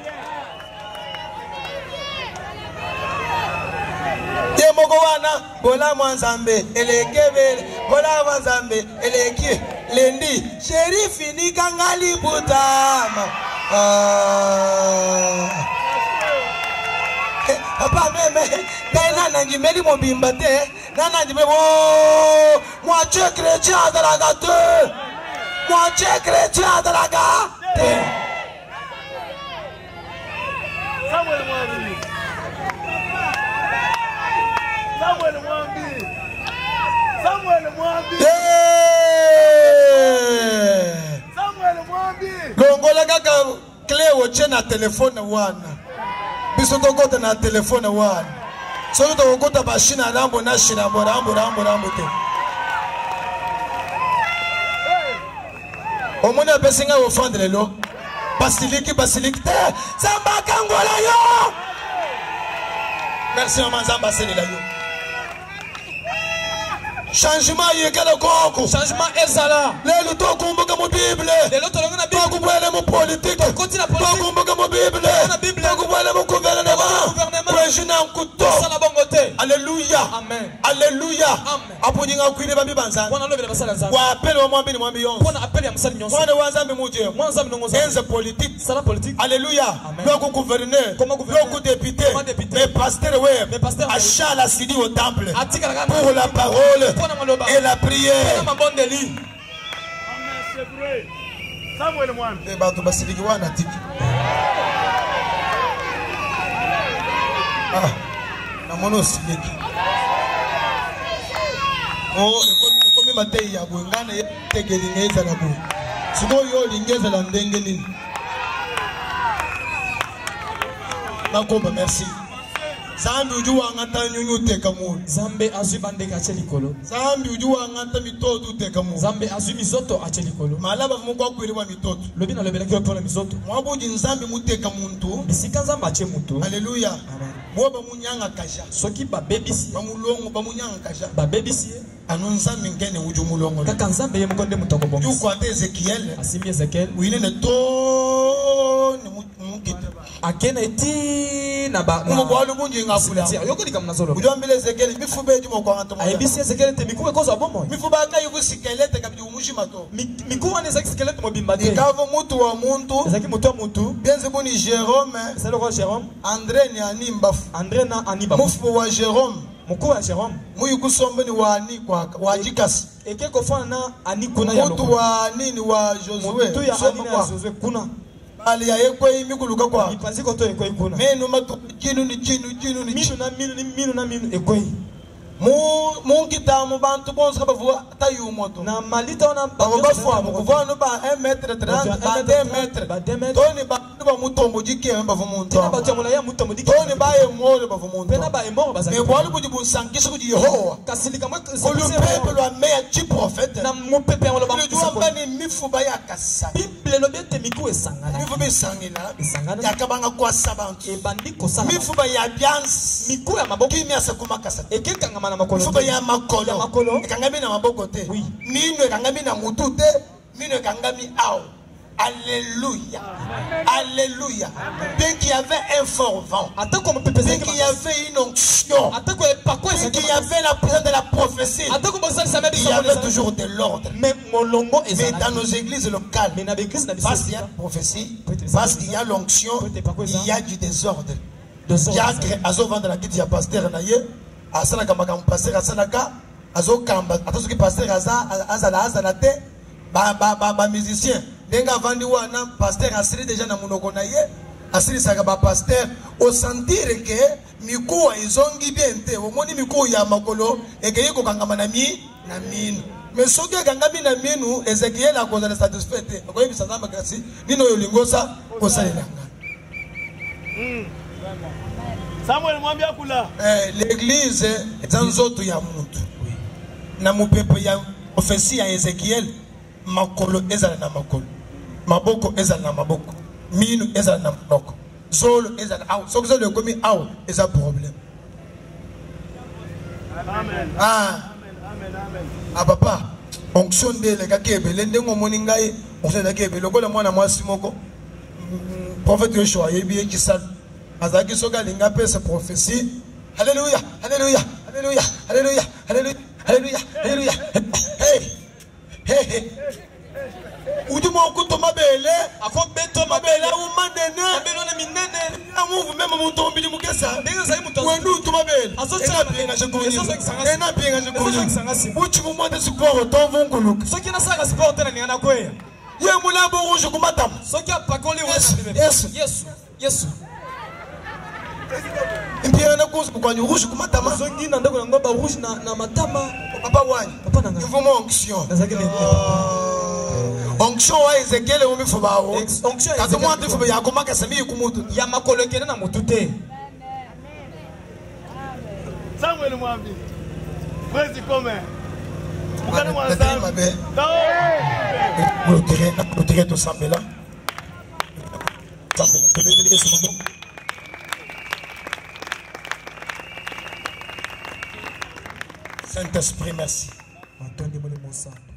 Yemogowana, bola mwanzambe, elekebele, bola mwanzambe, eleki, lendi, sherifi ni kangali butama. Ah. Papa meme, nana nanjimeli mobimba te, nana nanjimeli wo, moitié chrétien de la gâte, moitié chrétien de la gâte.
Samuel Mwambi, Samuel Mwambi, Samuel Mwambi, Samuel Mwambi.
Gongola kaka clé woche na téléphone wana. Biso tokota na telefone wana soki tokota bashina rambo na shirambo rambo rambo rambo te omoni apesinga ofrande lelo basiliki basiliki te zamba kangola yo merci mama zamba aselela yo changement yekala koko
changement ezala
lelo tokumbuka mu bible
lelo tolonga na bible
tokubwela mu politique
tokoti na politique
tokumbuka mu bible
na bible
tokubwela mu gouvernement president kuto
sala bongo te
alléluia
amen
alléluia
amen
apunyinga kwile bambi banzana
wana lobela basala nzambe
wa appel wa mwambi ni mwambi yonse
wana appel ya musali nyonso
mwana wa nzambe muje
mwana nzambe nongo nzambe
enze politique
sala politique
alléluia loko gouverneur
Comment gouverneur?
loko député
Comment député?
mais pasteur ouais
Mais pasteur, ouais.
achala sidi au temple
atika la
pour la parole
Pona maloba.
et la prière
Pona mabondeli
Amen, c'est vrai. Samuel Mwambi.
e bato basiliki wana tiki ah namona osiliki oh ekomi matei ya boye ngana etekeli na ezala boye sikoyo olingi ezala ndenge nini nakomba merci zambi uju wangata nyunyu uteka mulu
Zambe azwi bandeka ache likolo
zambi uju wangata mitoto uteka mulu
Zambe azwi mizoto ache likolo
malaba vumu kwa kweliwa mitoto
lobi na lobela kyo pona mizoto
mwabuji nzambi muteka muntu
bisika nzambe ache mutu
haleluya
amen
bo bamunyanga kasha
soki babebisi
bamulongo bamunyanga kasha
babebisi
ano nzambi ngene uju mulongo
kaka nzambe ye mukonde mutoko bongo
yuko ate Ezekiel
asimbi Ezekiel
winene to ni mukita
akena eti na ba
mumo kwa lubunji ngafula
yoko likamna zolo
ujambile Ezekiel mifuba eji mo kwa ngata mo
ayebisi Ezekiel te mikuwe koza bomo
mifuba ka yuko sikelete kabiji umushima to
mikuwa ne zaki skelete mobimba te
ikavo mutu wa muntu
ezaki mutu wa mutu
bienze buni Jérôme
c'est le roi Jérôme
André ni animbafu
André na aniba
mufu wa Jérôme
mukuu wa Jérôme
muyi kusombe ni wa ani kwa wa jikasi
eke kofana na ani kuna ya
mutu wa nini wa Josué
mutu ya ani ya Josué kuna
ali ya ekwe imikuluka kwa
ipanziko to ekwe kuna
menu matu kinu ni kinu kinu ni
minu na minu ni minu na minu ekwe
mu mu kitamu bantu bonse kabavu tayu moto
na malita ona
babo bafwa mu kuvana ba un mètre trente ba deux mètres
ba deux mètres
toni ba ba mutombo jike bavu muntu
tena ba jamola ya mutombo diki
toni ba ye mole bavu muntu
pena ba emoro bazaki
mais bwalu bujibu sankisha kuji Yehova
kasilika mwe
ko le peuple wa meya chi prophète
na mu pepe ngolo ba
le jua mbani mifuba ya kasa
bible lo bete miku esangana
mifuba isangila
Isangana.
yakabanga kwa sabantu
e bandiko sala
mifuba ya biansi
miku ya maboko
kimi asakuma kasa
ekeka ngama na makolo
mifuba ya makolo
ya makolo
ekangami na maboko te
Oui.
mino ekangami na mutu te mino ekangami ao alléluia alléluia dès qu'il y avait un fort vent
atako mo pepe
dès
zaki
qu'il y avait une onction
atako e pako
dès
ezaki
qu'il y avait la présence de la prophétie
atako bosali sa
il y avait toujours de l'ordre
mais molongo
mais
ezala
dans nos églises locales
mais na église na
parce qu'il y a
bisika
la prophétie parce qu'il y a l'onction il y a du désordre
de son
Diacre azovanda na kiti ya pasteur na ye asalaka makambo pasteur asalaka azokamba ata soki pasteur aza azala azala te bamusicien ndenge avandi wana pasteur asili deja na monoko na ye asilisaka bapasteur osentire ke mikuwa ezongi bien te omoni mikuwa ya makolo ekei kokangama na mi na minu mais soki ekangami na minu Ezekiel akozala satisfait te akoyebisa nzambe kasi nini oyo olingi osalelanga
Samuel Mwambi akula.
Eh, l'église eza nzoto ya muntu na mupepe ya ofesi ya Ezekiel makolo ezala na makolo maboko ezala na maboko minu ezala na monoko zolo ezala aw soki zolo ekomi aw eza problème
Amen.
ah
Amen. Amen.
ah papa onction nde elekaki ebele ndenge omoni ngai onction eleki ebele lokola mwana mwasi moko prophète Yoshua ayebi ye kisala azalaki soki alingi apesa prophétie alléluia alléluia alléluia alléluia alléluia alléluia alléluia hey hey hey uju mokuto mabele
akobeto
mabele umandene
mabelo na minene
amuvu mema muntu mbili mukesa
ndenge zali mutu
wendu tumabele
Azotsala
ena pinga shikunyini
Ezo kisangasi.
ena pinga
Ezo
shikunyini
kisangasi.
uchi mumwete siporo tovunguluka
soki nasaka sport tena ningana kweya
ye mulabo rouge kumatama
soki apakoli
Yesu, Yesu.
yesu yesu
impira na kuzu kwanyu rouge kumatama
zongi na ndako yango ba rouge na na matama
papa wanyu
papa nanga
ivumo onction
nazaki ne
onction wa Ezekiel umifu bawo
Ex- onction ya
kato
Ezekiel
mwantu ifu ya kumaka sami kumutu
ya makolo ekende na motu te
Samuel Mwambi. Mwezi kome. Mukani
Tatali
mwanzambi.
mabe
Tao.
kulutire na kulutire to sambela sambela tebele yesu mabo Saint-Esprit merci
atondi molimo santo.